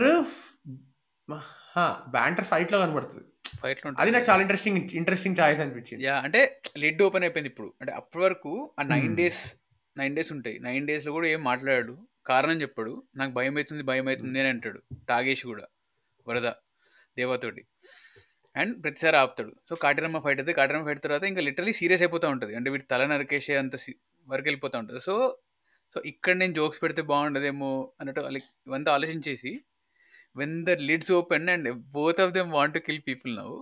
బ్యాంటర్ ఫైట్ లో కనబడుతుంది. అది నాకు చాలా ఇంట్రెస్టింగ్ చాయిస్ అనిపించింది. యా అంటే లిడ్ ఓపెన్ అయిపోయింది ఇప్పుడు. అంటే అప్పటి వరకు ఆ 9 days ఉంటాయి. 9 days లో కూడా ఏం మాట్లాడాడు, కారణం చెప్పాడు. నాకు భయం అవుతుంది అని అంటాడు. తాగేసి కూడా వరద దేవతోటి అండ్ ప్రతిసారి ఆపుతాడు. సో కాటరమ్మ ఫైట్ అయితే కాటరమ్మ ఫైట్ తర్వాత ఇంకా లిటరలీ సీరియస్ అయిపోతూ ఉంటుంది. అంటే వీటి తల నరికేసే అంత వరకు వెళ్ళిపోతూ ఉంటుంది. సో ఇక్కడ నేను జోక్స్ పెడితే బాగుండదేమో అన్నట్టు ఇవంతా ఆలోచించేసి when the lids open and both of them want to kill people now,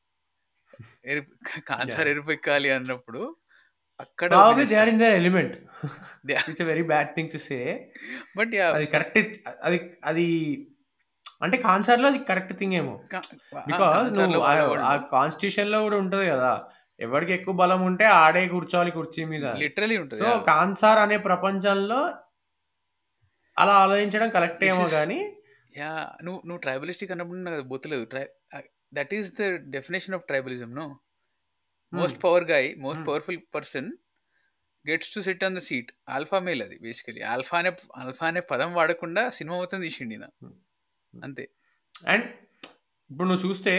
Khansaar ఎరుపెక్కాలి అన్నప్పుడు అక్కడ they are in their element. It's a very bad thing to say, but అది కరెక్ట్. అది అంటే కాన్సర్ లో అది కరెక్ట్ థింగ్ ఏమో, బికాస్ నువ్వు ఆ కాన్స్టిట్యూషన్ లో కూడా ఉంటది కదా, ఎవరికి ఎక్కువ బలం ఉంటే ఆడే కూర్చోవాలి కుర్చీ మీద, లిటరలీ ఉంటుంది. సో కాన్సర్ అనే ప్రపంచంలో అలా ఆలోచించడం కరెక్ట్ ఏమో కానీ యా నువ్వు ట్రైబలిస్టిక్ అన్నప్పుడు నాకు బోతలేదు. That is the definition of tribalism. No most powerful person gets to sit on the seat. Alpha male అది బేసికలీ. ఆల్ఫా అనే పదం వాడకుండా సినిమా మొత్తం తీసిండి నా అంతే. అండ్ ఇప్పుడు నువ్వు చూస్తే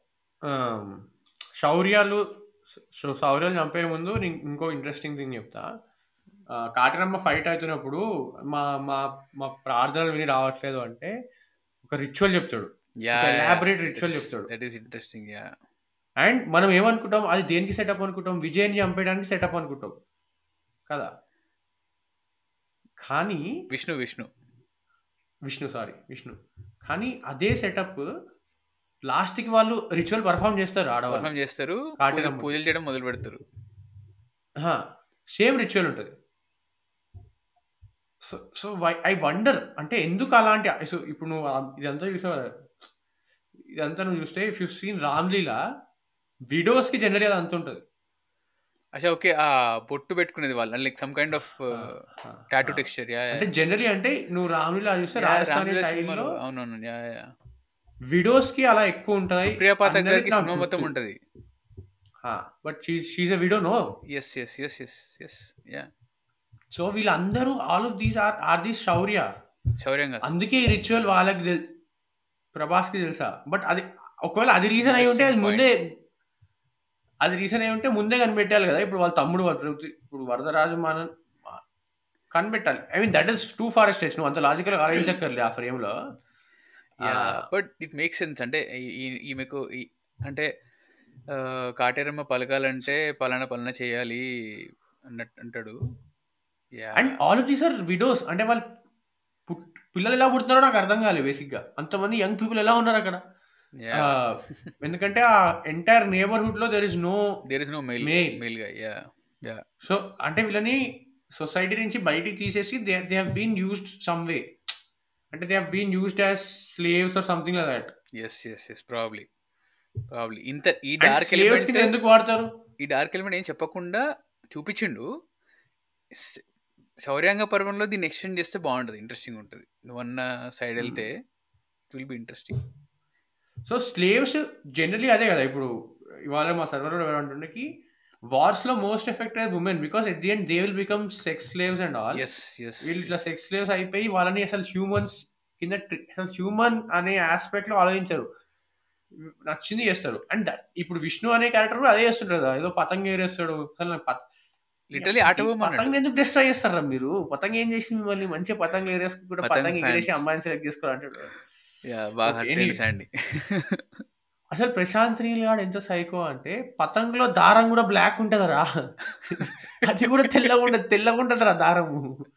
శౌర్యాలు చంపే ముందు ఇంకో ఇంట్రెస్టింగ్ థింగ్ చెప్తా. కాటరమ్మ ఫైట్ అవుతున్నప్పుడు మా ప్రార్థనలు విని రావట్లేదు అంటే ఒక రిచువల్ చెప్తాడు, ఎలాబరేట్ రిచువల్ చెప్తాడు. That is interesting. Yeah and మనం ఏమనుకుంటాం, అది దేనికి సెటప్ అనుకుంటాం, విజయ్ని చంపేయడానికి సెటప్ అనుకుంటాం కదా. కానీ విష్ణు కానీ అదే సెటప్ లాస్ట్ కి వాళ్ళు రిచువల్ పర్ఫామ్ చేస్తారు, ఆడవాళ్ళు చేస్తారు, పూజలు చేయడం మొదలు పెడతారు. సేమ్ రిచువల్ ఉంటుంది. సో ఐ వండర్ అంటే ఎందుకు అలాంటి. సో ఇప్పుడు నువ్వు ఇదంతా నువ్వు చూస్తే if you seen Ramleela widows కి జనరల్ అది అంత ఉంటుంది. అచ్చా ఓకే, ఆ బొట్టు పెట్టుకునేది వాళ్ళు like some kind of tattoo texture. అంటే జనరలీ అంటే నువ్వు రామ్లీలా చూస్తే రాజస్థాన్ అవునవును విడోస్ కి అలా ఎక్కువ ఉంటుంది. సుప్రియా పాఠక్ గారికి సినిమా మొత్తం ఉంటుంది. But she is a widow. No yes yeah. So వీళ్ళందరూ all of these are these Shouryanga. అందుకే ఈ రిచువల్ వాళ్ళకి ప్రభాస్ కి తెలుసా. బట్ అది ఒకవేళ అది రీజన్ అయి ఉంటే ముందే కనిపెట్టాలి కదా. ఇప్పుడు వాళ్ళ తమ్ముడు ఇప్పుడు వరదరాజు మనం కనిపెట్టాలి. I mean that is too far stage. నువ్వు అంత లాజికల్ ఆలోచించక్కర్లే ఆ ఫ్రేమ్ లో. But it make sense. అంటే ఈమెకు అంటే కాటేరమ్మ పలకాలంటే పలానా చేయాలి అన్నట్టు అంటాడు. And all of these are widows. అంటే వాళ్ళు పిల్లలు ఎలా పుడుతున్నారో నాకు అర్థం కాలేదు బేసిక్ గా. అంతమంది యంగ్ పీపుల్ ఎలా ఉన్నారు అక్కడ. ఎందుకంటే ఆ ఎంటైర్ నేబర్హుడ్ లో దేర్ ఇస్ నో మేల్ గా. సో అంటే వీళ్ళని సొసైటీ నుంచి బయటికి తీసేసి they have been used some way. అంటే they have been used as slaves or something like that. yes probably ఇంత ఈ డార్క్ ఎలిమెంట్ ఎందుకు వాడతారు. ఈ డార్క్ ఎలిమెంట్ ఏం చెప్పకుండా చూపించిండు. శౌర్యాంగ పర్వంలో దీన్ని ఎక్స్టెండ్ చేస్తే బాగుంటుంది, ఇంట్రెస్టింగ్ ఉంటుంది. నువ్వు అన్న సైడ్ వెళ్తే it will be interesting. So slaves generally అదే కదా. ఇప్పుడు ఇవాళ మా సర్వర్ ఏమంటుండే వార్స్ లో most affected women, because at the end they will become sex slaves and all. వీళ్ళు ఇట్లా సెక్స్ స్లేవ్స్ అయిపోయి వాళ్ళని అసలు హ్యూమన్స్ కింద అసలు హ్యూమన్ అనే ఆస్పెక్ట్ లో ఆలోచించారు, నచ్చింది చేస్తారు. అండ్ ఇప్పుడు విష్ణు అనే క్యారెక్టర్ కూడా అదే చేస్తుంటారు కదా. ఏదో పతంగ ఎగరేస్తాడు. అసలు పతంగ ఎందుకు డిస్ట్రాయ్ చేస్తారా మీరు? పతంగ ఏం చేసింది మిమ్మల్ని? మంచిగా పతంగ ఎగరేసుకుంటే పతంగ ఎగరేసి అమ్మాయిని సెలెక్ట్ చేసుకోవాలంటాడు. యా బాగా ఓకే హర్ట్ ఎనీ అయింది శాండీ. అసలు ప్రశాంత్ నీల్ గాడు ఎంత సైకో అంటే పతంగులో దారం కూడా బ్లాక్ ఉంటదరా. అది కూడా తెల్లగా ఉంటదిరా దారము.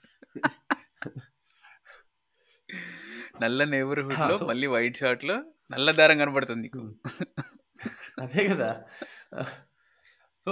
నల్ల neighborhood లో సో మళ్ళీ వైట్ షార్ట్ లో నల్ల దారం కనబడుతుంది నీకు. అదే కదా. సో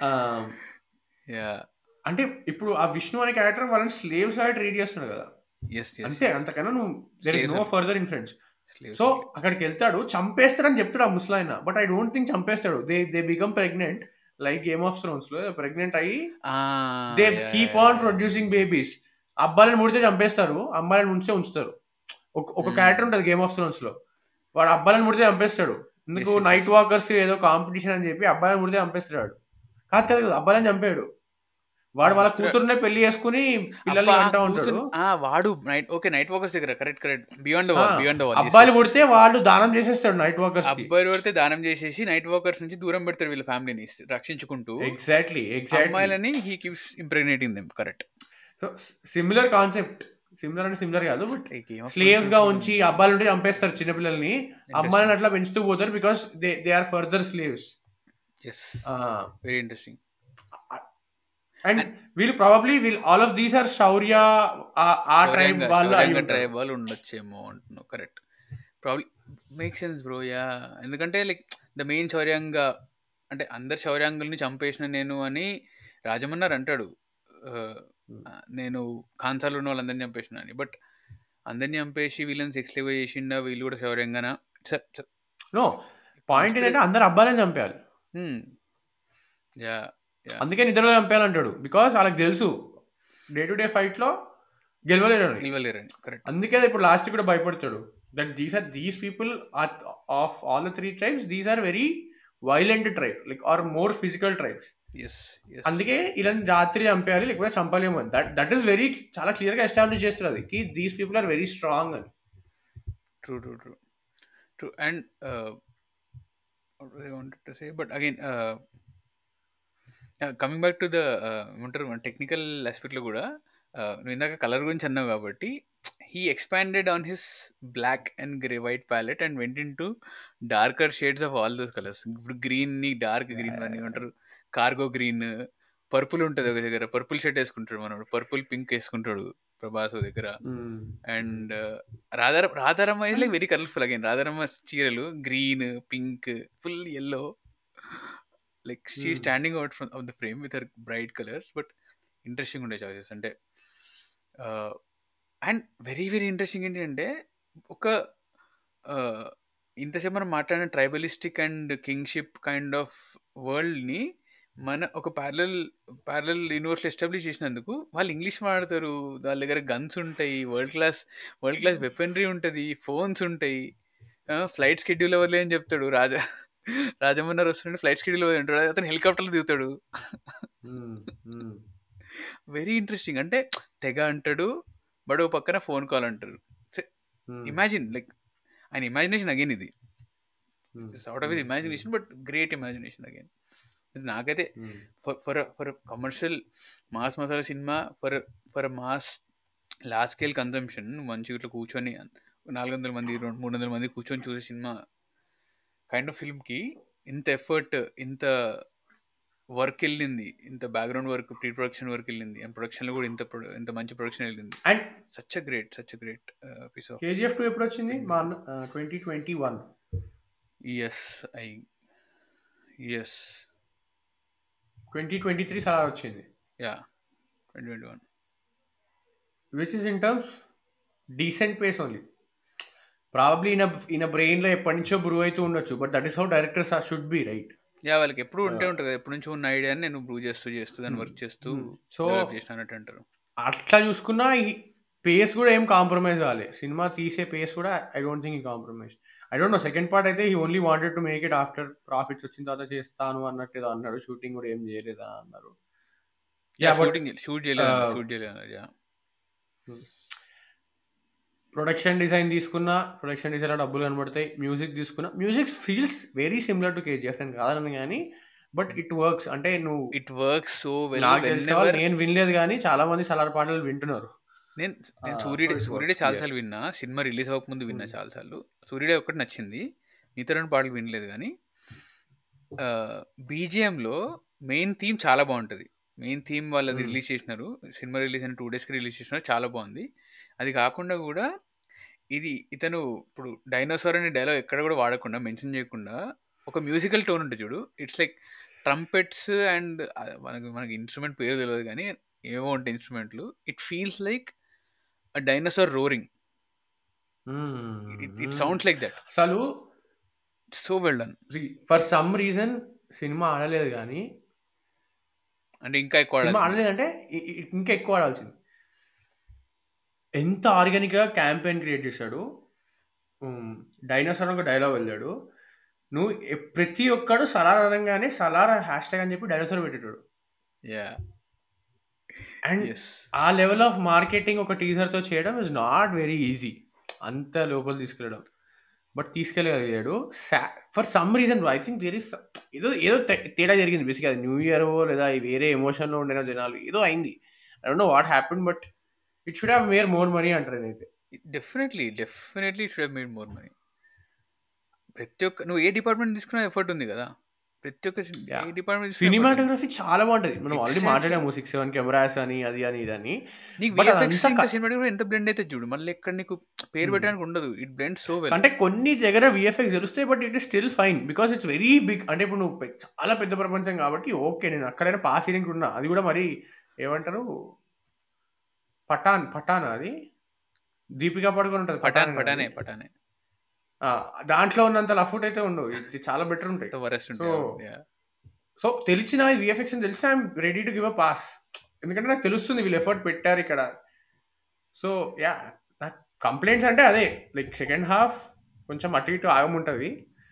యా అంటే ఇప్పుడు ఆ విష్ణు అనే క్యారెక్టర్ వాళ్ళని స్లేవ్స్ లాగా ట్రీట్ చేస్తున్నాడు కదా. ఎస్ ఎస్ అంతే, అంతకన్నా నువ్వు there is slaves no further influence. Slaves so only. అక్కడికి వెళ్తాడు, చంపేస్తాడని చెప్తాడు ఆ ముసలాయన. బట్ ఐ డోంట్ థింక్ చంపేస్తాడు. They become pregnant like Game of Thrones లో ప్రెగ్నెంట్ అయ్యి they keep on producing babies. అబ్బాయిలను ముడితే చంపేస్తారు, అమ్మాయిలను ఉంచితే ఉంచుతారు. ఒక క్యారెక్టర్ ఉంటుంది గేమ్ ఆఫ్ థ్రోన్స్ లో, వాడు అబ్బాయిలను ముడితే చంపేస్తాడు. ఎందుకు నైట్ వాకర్స్ ఏదో కాంపిటీషన్ అని చెప్పి అబ్బాయిలను ముడితే చంపేస్తాడు. కాదు అబ్బాయిలను చంపాడు. వాడు వాళ్ళ కూతురునే పెళ్లి చేసుకుని పిల్లల్ని అంటా ఉంటాడు. వాడు నైట్ వాకర్స్ దగ్గర కరెక్ట్ బియాండ్ ద వాల్ అబ్బాయిలు పుడితే వాళ్ళు దానం చేసేస్తాడు నైట్ వాకర్స్. అబ్బాయిలు పడితే దానం చేసేసి నైట్ వాకర్స్ నుంచి దూరం పెడతాడు వీళ్ళ ఫ్యామిలీని రక్షించుకుంటూ. ఎగ్జాక్ట్లీ అమ్మాయిలని he keeps impregnating them. Correct. So similar concept, similar కాదు బట్ స్లేవ్స్ గా ఉంచి అబ్బాయిలు ఉంటే చంపేస్తారు చిన్నపిల్లల్ని, అమ్మాయిలను అట్లా పెంచుతూ పోతారు because they are further slaves. Very interesting. And వీళ్ళు probably all of these are Shourya ఆ ట్రైబ్ వాళ్ళు ఉండొచ్చేమో అంటున్నావు. Correct. Probably make sense bro. Yeah, ఎందుకంటే లైక్ ద మెయిన్ శౌర్యంగా అంటే అందరు శౌర్యాంగుల్ని చంపేసిన నేను అని రాజమన్నారు అంటాడు. నేను కాన్సార్లో ఉన్న వాళ్ళందరినీ చంపేసిన అని. బట్ అందరినీ చంపేసి వీళ్ళని సెక్స్ లేవ్ చేసిండా, వీళ్ళు కూడా శౌర్యంగానా? నో, పాయింట్ ఏంటంటే అందరు అబ్బాయిలని చంపాలి. యా, అందుకే నిద్రలో చంపేయాలంటాడు బికాస్ వాళ్ళకి తెలుసు డే టు డే ఫైట్ లో గెలవలేరని. కరెక్ట్. అందుకే ఇప్పుడు లాస్ట్ కూడా భయపడతాడు that these people of all the 3 tribes, these are very violent tribe like or more physical tribes. అందుకే ఇలా రాత్రి చంపేయాలి లేకపోతే చంపలేము అని. దట్ ఈస్ వెరీ చాలా క్లియర్ గా ఎస్టాబ్లిష్ చేస్తారు అది కి these people are very strong అని. True. And I wanted to say, but again, coming back to the ఏమంటారు టెక్నికల్ ఆస్పెక్ట్లో కూడా నువ్వు ఇందాక కలర్ గురించి అన్నావు కాబట్టి he expanded on his black and grey white palette and went in to darker shades of all those colours. ఇప్పుడు గ్రీన్ని డార్క్ గ్రీన్ అని ఏమంటారు, కార్గో గ్రీన్, పర్పుల్ ఉంటుంది ఒక దగ్గర, పర్పుల్ షర్ట్ వేసుకుంటాడు మనోడు, పర్పుల్ పింక్ వేసుకుంటాడు ప్రభాస్ దగ్గర. And Radharamma is like very colourful. Again Radharamma చీరలు green, pink, full yellow, like she's standing out of the frame with her bright colors. But interesting ఉండే చాయిసెస్ అంటే. అండ్ వెరీ వెరీ ఇంట్రెస్టింగ్ ఏంటంటే ఒక ఇంతసేపు మనం మాట్లాడిన tribalistic and kingship kind of వరల్డ్ని మన ఒక ప్యారలల్ యూనివర్స్లో ఎస్టాబ్లిష్ చేసినందుకు వాళ్ళు ఇంగ్లీష్ మాట్లాడతారు, వాళ్ళ దగ్గర గన్స్ ఉంటాయి, వరల్డ్ క్లాస్ వెపనరీ ఉంటుంది, ఫోన్స్ ఉంటాయి, ఫ్లైట్ షెడ్యూల్ అవ్వలే అని చెప్తాడు రాజమన్నారు వస్తుంటే ఫ్లైట్ షెడ్యూల్ ఉంటాడు, అతను హెలికాప్టర్లో దిగుతాడు. Very interesting. అంటే తెగ అంటాడు బట్ ఓ పక్కన ఫోన్ కాల్ అంటారు. ఇమాజిన్ లైక్ ఆయన ఇమాజినేషన్ అగైన్, ఇది out of his imagination but great imagination again. నాకైతే for commercial mass masala cinema, for mass large scale consumption, మంచిగా ఇట్లా కూర్చొని 400 మంది 300 మంది కూర్చొని చూసే సినిమా కైండ్ ఆఫ్ ఫిల్మ్కి ఇంత ఎఫర్ట్, ఇంత వర్క్ వెళ్ళింది, ఇంత background work, pre production work వెళ్ళింది, అండ్ ప్రొడక్షన్లో కూడా ఇంత మంచి ప్రొడక్షన్ వెళ్ళింది. And such a great piece of. KGF 2 ఎప్పుడు వచ్చింది? 2021. yes 2023 సార్ వచ్చింది. 2021, which is in terms decent pace only. Probably in a brain లో ఎప్పటి నుంచో బ్రూ అవుతూ ఉండొచ్చు, but that is how directors should be, right? వాళ్ళకి ఎప్పుడు ఉంటుంది కదా, ఎప్పటి నుంచో ఉన్న ఐడియాని నేను బ్రూ చేస్తూ దాన్ని వర్క్ చేస్తూ చేసినట్టు అంటారు. అట్లా చూసుకున్నా ఈ పేస్ కూడా ఏం కాంప్రమైజ్ కావాలి. సినిమా తీసే పేస్ కూడా ఐ డోంట్ థింక్ ఈ compromise. I don't know, second part అయితే he only wanted to make it after profits వచ్చిన తర్వాత చేస్తాను అన్నట్టు ఏదో అన్నాడు. షూటింగ్ కూడా ఏం చేయలేదా అన్నారు. షూట్ చేయలేదు. ప్రొడక్షన్ డిజైన్ తీసుకున్నా, ప్రొడక్షన్ డిజైన్ డబ్బులు కనబడతాయి. మ్యూజిక్ తీసుకున్నా, music feels very similar to KGF అని కాదని కానీ, బట్ ఇట్ వర్క్స్. అంటే నువ్వు ఇట్ వర్క్స్ సో వెల్. నాకు తెలిసిన నేను వినలేదు కానీ చాలా మంది సలార్ పాటలు వింటున్నారు. నేను నేను సో సూర్యుడే ఇట్ సూర్యుడే వర్క్స్ క్లియర్. చాలాసార్లు విన్నా. సినిమా రిలీజ్ అవ్వకముందు విన్నా చాలాసార్లు. సూర్యుడే ఒక్కటి నచ్చింది. మిగతా 2 పాటలు వినలేదు గానీ బీజిఎంలో మెయిన్ థీమ్ చాలా బాగుంటుంది. మెయిన్ థీమ్ వాళ్ళది రిలీజ్ చేసినారు. సినిమా రిలీజ్ అయిన 2 డేస్కి రిలీజ్ చేసినారు. చాలా బాగుంది. అది కాకుండా కూడా ఇతను ఇప్పుడు డైనోసార్ అనే డైలాగ్ ఎక్కడ కూడా వాడకుండా మెన్షన్ చేయకుండా ఒక మ్యూజికల్ టోన్ ఉంటుంది చూడు. ఇట్స్ లైక్ ట్రంపెట్స్ అండ్ మనకి ఇన్స్ట్రుమెంట్ పేరు తెలియదు కానీ ఏవో ఉంటాయి ఇన్స్ట్రుమెంట్లు. It feels like a dinosaur roaring. It sounds like that. అసలు so well done. For some reason cinema ఆడలేదు కానీ, అంటే ఇంకా ఎక్కువ సినిమా ఆడాల్సింది. ఆడలేదు అంటే ఇంకా ఎక్కువ ఆడాల్సింది. ఎంత ఆర్గానిక్గా క్యాంపెయిన్ క్రియేట్ చేశాడు. డైనోసార్ ఒక డైలాగ్ వెళ్ళాడు. నువ్వు ప్రతి ఒక్కడు సలార్ అనగానే సలార్ హ్యాష్ ట్యాగ్ అని చెప్పి డైనోసార్ పెట్టేటాడు. యా అండ్ ఎస్ ఆ లెవెల్ ఆఫ్ మార్కెటింగ్ ఒక టీజర్తో చేయడం ఇస్ నాట్ వెరీ ఈజీ. అంత లోపల తీసుకెళ్ళడం, బట్ తీసుకెళ్ళగలిగాడు. For some reason I think there is ఏదో ఏదో తేడా జరిగింది. బేసిక్గా అది న్యూ ఇయర్ లేదా వేరే ఎమోషన్లో ఉండిన జనాలు ఏదో అయింది. I don't know what happen, but it should have made more money అంటారు నేనైతే. Definitely should have made more money. ప్రతి ఒక్క నువ్వు ఏ డిపార్ట్మెంట్ తీసుకున్నా ఎఫర్ట్ ఉంది కదా. ప్రతి ఒక్క ఏ డిపార్ట్మెంట్ సినిమాటోగ్రఫీ చాలా బాగుంటుంది. మనం ఆల్రెడీ మాట్లాడాము 6-7 కెమెరాస్ అని అది అని ఇదని. నీకు VFX ఇంకా సినిమాటోగ్రఫీ ఎంత బ్లెండ్ అయితే చూడు, మళ్ళీ ఎక్కడ నీకు పేరు పెట్టడానికి ఉండదు. It blend so well. అంటే కొన్ని దగ్గర VFX తెలుస్తాయి, but it is still fine because it's very big. అంటే ఇప్పుడు నువ్వు చాలా పెద్ద ప్రపంచం కాబట్టి ఓకే, నేను అక్కడైనా పాస్ సీలింగ్ ఉన్నా. అది కూడా మరి ఏమంటారు, పఠాన్ అది దీపికా పడుకొని ఉంటుంది. పటానే దాంట్లో ఉన్నంత లఫ్ట్ అయితే ఉండవు. ఇది చాలా బెటర్ ఉంటాయి. సో తెలిసిన VFX అని తెలిసిన I'm ready to give a pass. ఎందుకంటే నాకు తెలుస్తుంది వీళ్ళు ఎఫర్ట్ పెట్టారు ఇక్కడ. సో యా, నాకు కంప్లైంట్స్ అంటే అదే లైక్ సెకండ్ హాఫ్ కొంచెం అటు ఇటు ఆగముంటుంది.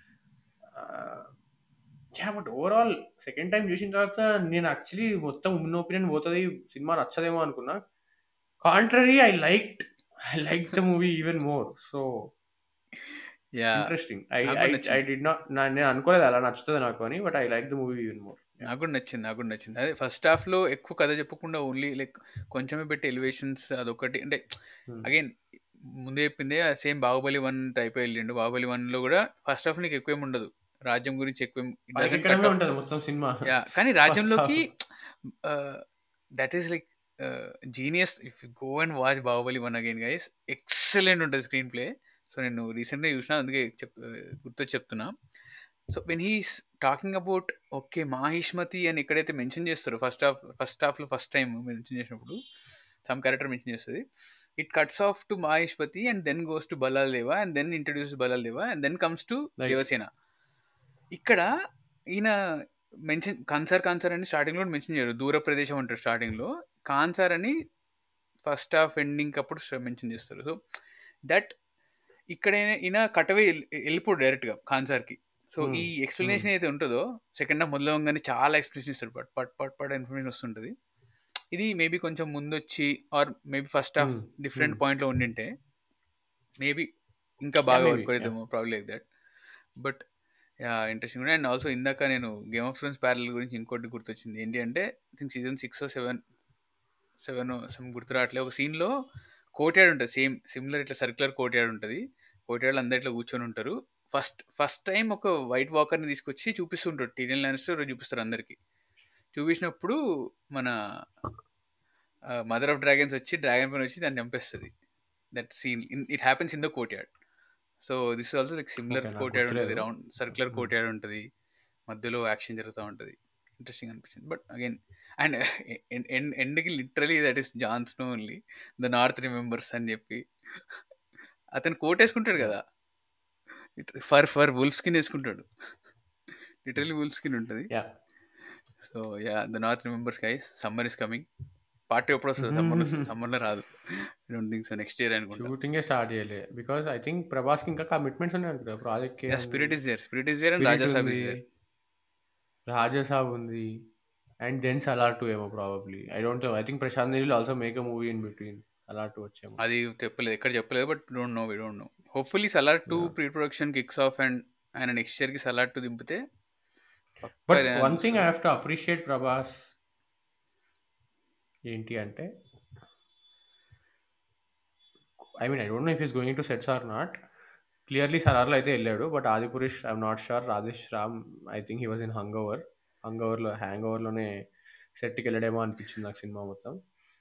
బట్ ఓవరాల్ సెకండ్ టైం చూసిన తర్వాత నేను యాక్చువల్లీ మొత్తం ఉన్న ఒపీనియన్ పోతుంది, సినిమా నచ్చదేమో అనుకున్నా. Contrary, I like the movie even more. So interesting. నేను అనుకోలేదు అలా నచ్చుతుంది నాకు అని, but I like the movie even more. నాకు కూడా నచ్చింది. అదే ఫస్ట్ హాఫ్ లో ఎక్కువ కథ చెప్పకుండా ఓన్లీ లైక్ కొంచెమే పెట్టి ఎలివేషన్స్ అదొకటి. అంటే అగైన్ ముందు చెప్పిందే సేమ్ బాహుబలి 1 టైప్ వెళ్ళిండు. బాహుబలి 1 లో కూడా ఫస్ట్ హాఫ్ నీకు ఎక్కువేం ఉండదు, రాజ్యం గురించి ఎక్కువ ఉంటుంది మొత్తం సినిమా. కానీ రాజ్యంలోకి that is like genius. If you go and watch Baahubali 1 again guys, excellent ఉంటుంది స్క్రీన్ ప్లే. సో నేను రీసెంట్గా చూసిన, అందుకే గుర్తొచ్చి చెప్తున్నా. So when he's talking about okay Mahishmati అని ఎక్కడైతే మెన్షన్ చేస్తారో ఫస్ట్ హాఫ్లో ఫస్ట్ టైం మెన్షన్ చేసినప్పుడు సమ్ క్యారెక్టర్ మెన్షన్ చేస్తుంది. It cuts off to Mahishmati and then goes to Bhallaladeva and then introduce Bhallaladeva and then comes to Devasena. ఇక్కడ ఈయన mention కాన్సార్ అని స్టార్టింగ్లో మెన్షన్ చేయరు. దూర ప్రదేశం అంటారు స్టార్టింగ్లో. కాన్సార్ అని ఫస్ట్ హాఫ్ ఎండింగ్ అప్పుడు మెన్షన్ చేస్తారు. సో దట్ ఇక్కడ ఈయన కటవే వెళ్ళిపోడు డైరెక్ట్గా కాన్సార్కి. సో ఈ ఎక్స్ప్లెనేషన్ అయితే ఉంటుందో సెకండ్ హాఫ్ మొదలవగానే చాలా ఎక్స్ప్లెనేషన్ ఇస్తాడు. పట్ ఇన్ఫర్మేషన్ వస్తుంటుంది. ఇది మేబీ కొంచెం ముందు వచ్చి or maybe first half different పాయింట్లో ఉండింటే మేబీ ఇంకా బాగా వర్క్ అవుతుందేమో, probably like that. But interesting. And also ఇందాక నేను గేమ్ ఆఫ్ థ్రోన్స్ ప్యారల్ గురించి ఇంకోటి గుర్తొచ్చింది. ఏంటి అంటే ఐ థింక్ సీజన్ 6 or 7 గుర్తు రావట్లేదు. ఒక సీన్లో కోర్ట్యార్డ్ ఉంటుంది, సిమిలర్ ఇట్లా సర్క్యులర్ కోర్ట్యార్డ్ ఉంటుంది. కోర్ట్యార్డ్లో అందరు ఇట్లా కూర్చొని ఉంటారు. ఫస్ట్ టైం ఒక వైట్ వాకర్ని తీసుకొచ్చి చూపిస్తుంటారు. టీరియన్ లానిస్టర్ చూపిస్తారు అందరికి. చూపించినప్పుడు మన మదర్ ఆఫ్ డ్రాగన్స్ వచ్చి డ్రాగన్ పైన వచ్చి దాన్ని చంపేస్తుంది. That scene it happens in the courtyard. So this is also like similar courtyard ఉంటుంది, రౌండ్ సర్క్యులర్ కోర్ట్యార్డ్ ఉంటుంది, మధ్యలో యాక్షన్ జరుగుతూ ఉంటుంది. ఇంట్రెస్టింగ్ అనిపించింది. బట్ అగైన్ అండ్ ఎండ్కి literally that is Jon Snow only the north remembers అని చెప్పి అతను కోట్ వేసుకుంటాడు కదా, ఫర్ వుల్ఫ్ స్కిన్ వేసుకుంటాడు. లిటరలీ వుల్ఫ్ స్కిన్ ఉంటుంది. So yeah, the north remembers guys. Summer is coming. Party ఎప్పుడు వస్తుంది? సమ్మర్లో రాదు. I don't think so. Next year అనుకుంటా. షూటింగ్ స్టార్ట్ చేయలే బికాజ్ ఐ థింక్ ప్రభాస్ కి ఇంకా కమిట్మెంట్స్ ఉన్నాయి అనుకుంటా ప్రాజెక్ట్ కి. Spirit is there and Rajasaab is there. Rajasaab ఉంది అండ్ దెన్ సలార్ 2 ఏమో probably. I don't know. I think Prashanth Neel also make a movie in between. Salaar 2 వచ్చేమో. అది ఎక్కడ చెప్పలేదు. But we don't know. Hopefully Salaar 2 pre production kicks off and ఆయన next year కి సలార్ 2 దింపితే. But one thing I have to appreciate Prabhas ఏంటి అంటే I mean I don't know if is going to sets or not. Clearly సరార్లో అయితే వెళ్ళాడు, but Adipurush I'm not sure. Rajesh Ram I think he was in హ్యాంగ్ ఓవర్లోనే సెట్కి వెళ్ళడేమో అనిపించింది నాకు సినిమా మొత్తం.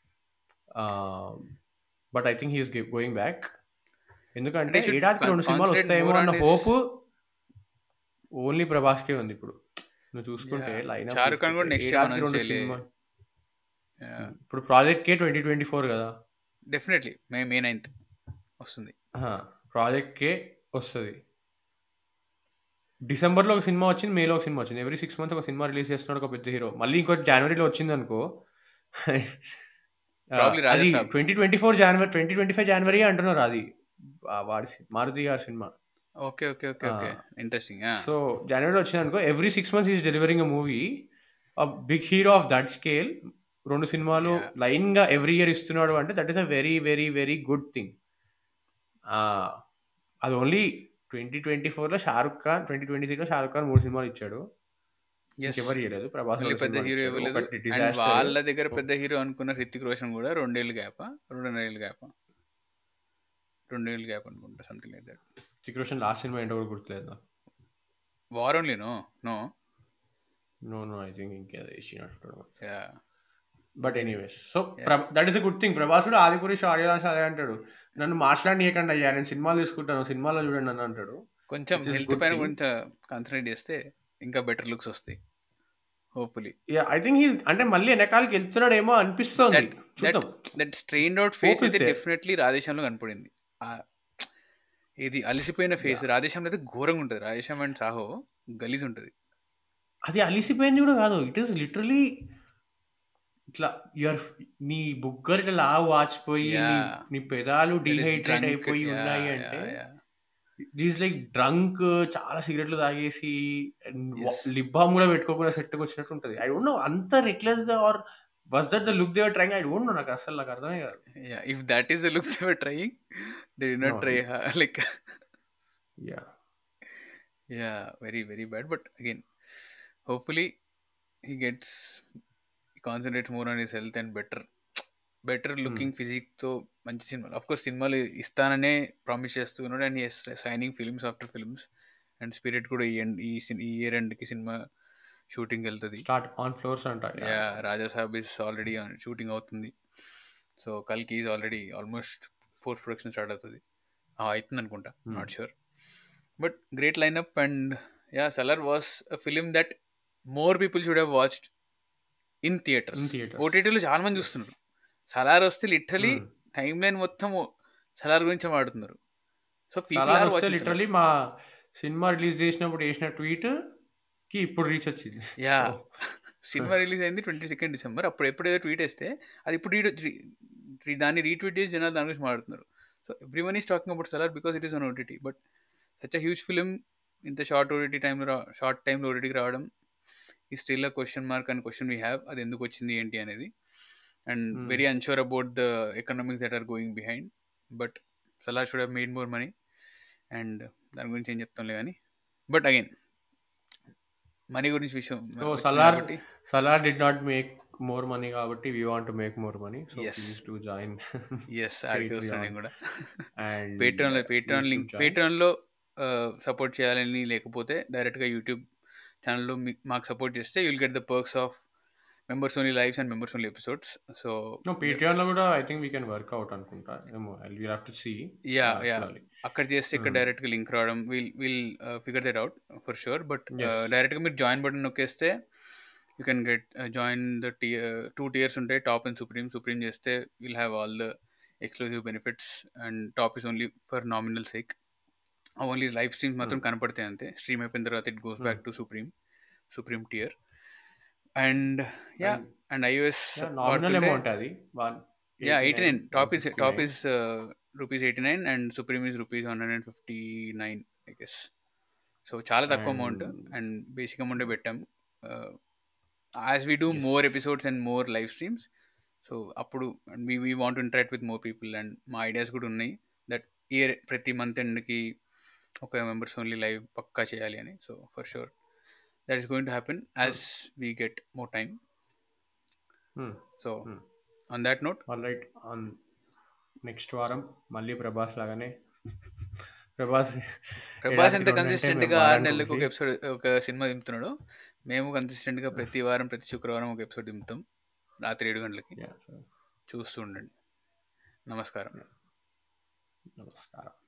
But I think he is going back. ఎందుకంటే అంటే షుడ్ ఏడాదికి 2 సినిమాలు కాన్సన్ట్రేట్ వస్తాయేమో మోర్ అన్న ఆన్ హోప్ ఓన్లీ ప్రభాస్కే ఉంది ఇప్పుడు. నువ్వు చూసుకుంటే లైన్ షారుఖ్ ఖాన్ కూడా నెక్స్ట్ ఏడాదికి 2 సినిమా. ఇప్పుడు ప్రాజెక్ట్ కే 2024 కదా, డెఫినెట్లీ మే 9th వస్తుంది. ప్రాజెక్ట్ కే వస్తుంది. డిసెంబర్లో ఒక సినిమా వచ్చింది, మేలో ఒక సినిమా వచ్చింది. ఎవ్రీ 6 months ఒక సినిమా రిలీజ్ చేస్తున్నాడు ఒక పెద్ద హీరో. మళ్ళీ ఇంకో జనవరిలో వచ్చింది అనుకో, అది 2025 జనవరి అంటున్నారు. అది వాడి మారుతి గారి సినిమా. Okay okay okay okay interesting. So జనవరిలో వచ్చింది అనుకో, every 6 months is delivering a movie. Big hero of that scale 2 సినిమాలు లైన్ గా ఎవ్రీ ఇయర్ ఇస్తున్నాడు అంటే that is a very very very good thing. అది ఓన్లీ 2024లో షారుఖ్ ఖాన్, 2023లో షారుఖ్ ఖాన్ 3 సినిమాలు ఇచ్చాడు. ఎవరు ఇవ్వలేదు. ప్రభాస్ పెద్ద హీరో ఇవ్వలేదు. వాళ్ళ దగ్గర పెద్ద హీరో అనుకున్న హృతిక్ రోషన్ కూడా 2 ఏళ్ళ గ్యాప్ 2.5 గ్యాప్ అనుకుంటా, something like that. Hrithik Roshan last cinema ఏంటో కూడా గుర్తులేదు. War only no I think ఇంకేదో ఇచ్చినట్టు. Yeah but anyways, so that is a good thing. Prabhas కూడా ఆదిపురుష్ ఆర్యదాస్ అదే అంటాడు, నన్ను మాట్లాడనీయకండి అయ్యా, నేను సినిమాలు తీసుకుంటాను, సినిమాలో చూడండి అని అంటాడు. కొంచెం హెల్త్ పైన కొంచెం కాన్సన్ట్రేట్ చేస్తే ఇంకా బెటర్ లుక్స్ వస్తాయి హోప్ఫుల్లీ. ఐ థింక్ హీ అంటే మళ్ళీ వెనకాలకి వెళ్తున్నాడేమో అనిపిస్తుంది. దట్ స్ట్రెయిన్డ్ అవుట్ ఫేస్ అయితే డెఫినెట్లీ రాధేశ్యామ్లో కనపడింది. ఇది అలసిపోయిన ఫేస్ రాధేశ్యామ్లో అయితే ఘోరంగా ఉంటుంది. రాధేశ్యామ్ అండ్ సాహో గలీజ్ ఉంటుంది. అది అలిసిపోయింది కూడా కాదు, ఇట్ ఈస్ లిటరలీ ఇట్లా నీ బుగ్గలు ఇట్లా లావు వాచిపోయి, నీ పెదాలు డీహైడ్రేట్ అయిపోయి ఉన్నాయి అంటే దీస్ లైక్ డ్రంక్, చాలా సిగరెట్లు తాగేసి లిప్ బామ్ కూడా పెట్టుకోకుండా సెట్కి వచ్చినట్టు ఉంటుంది. ఐ డోంట్ నో అంత రెక్లెస్ గా or was that the look they were trying. I don't know, నాకు అర్థమే కాదు. If that is the look they were trying, they did not try like very very bad. But again hopefully he concentrates more on his health and better looking physique తో మంచి సినిమాలు. Of course సినిమాలు ఇస్తాననే promise చేస్తున్నాడు, and is signing films after films. And Spirit కూడా ఈ year ఎండ్కి cinema shooting వెళ్తుంది. స్టార్ట్ ఆన్ ఫ్లోర్స్ అంట. రాజాసాబ్ ఇస్ ఆల్రెడీ షూటింగ్ అవుతుంది. సో కల్కి is already almost post production start అవుతుంది అనుకుంటా, not sure. But great lineup. And Salaar was a film that more people should have watched in theatres. ఓటీటీలో చాలా మంది చూస్తున్నారు. సలార్ వస్తే లిటరలీ టైమ్ లైన్ మొత్తం సలార్ గురించి మాట్లాడుతున్నారు. సో లిటరలీ మా సినిమా రిలీజ్ చేసినప్పుడు వేసిన ట్వీట్ కి ఇప్పుడు రీచ్ వచ్చింది. సినిమా రిలీజ్ అయింది 22 December. అప్పుడు ఎప్పుడేదో ట్వీట్ వేస్తే అది ఇప్పుడు దాన్ని రీట్వీట్ చేసి జనాలు దాని గురించి మాట్లాడుతున్నారు. So every one is talking about Salaar because it is on OTT. But such a huge film ఇంత షార్ట్ టైంలో ఓటీటీకి రావడం is still a question mark and question we have. అది ఎందుకు వచ్చింది ఏంటి అనేది. And very unsure about the economics that are going behind. But Salaar should have made more money. And దాని గురించి ఏం చెప్తాంలే కానీ, బట్ అగైన్ మనీ గురించి విషయం, Salaar did not make more money కాబట్టి we want to make more money, so please do join. ఆడికి వస్తాను నేను కూడా. అండ్ పేట్రాన్లో సపోర్ట్ చేయాలని, లేకపోతే డైరెక్ట్గా యూట్యూబ్ ఛానల్లో మాకు సపోర్ట్ చేస్తే you'll get the perks of members only lives and members only episodes. So Patreon లో కూడా I think we can work out అనుకుంటా. Will have to see. అక్కడ చేస్తే ఇక్కడ డైరెక్ట్ గా లింక్ రావడం, will figure that out for sure. But direct గా మీరు జాయిన్ బటన్ నొక్కేస్తే you can get join the 2 tiers ఉంటాయి, టాప్ అండ్ సుప్రీం చేస్తే will have all the exclusive benefits. And top is only for nominal sake. Only live streams మాత్రం కనపడతాయి అంతే. Stream అయిపోయిన తర్వాత it goes back to supreme tier. And and iOS ఉంటుంది 89. Top is ₹89 and Supreme is ₹159 I guess. So చాలా తక్కువ amount and basic amount పెట్టాం. As we do more episodes and more live streams, so అప్పుడు we want to interact with more people. And మా ideas కూడా ఉన్నాయి that year ప్రతి month ఎండ్కి ఒక members only live పక్కా చేయాలి అని. So for sure that is going to happen as we get more time. So on that note, all right, next వారం మళ్ళీ ప్రభాస్ లాగానే ప్రభాస్ ప్రభాస్ ఏడాదికి ఎంత 2 అంటే కన్సిస్టెంట్ మేము గా 6 వారానికి నెలలకు ఒక ఒకటి. ఎపిసోడ్ ఒక సినిమా దింపుతున్నాడు. మేము కన్సిస్టెంట్ గా ప్రతి వారం ప్రతి శుక్రవారం ఒక ఎపిసోడ్ దింపుతాం రాత్రి 7 గంటలకి. Yeah, so, చూస్తూ ఉండండి. నమస్కారం. నమస్కారం.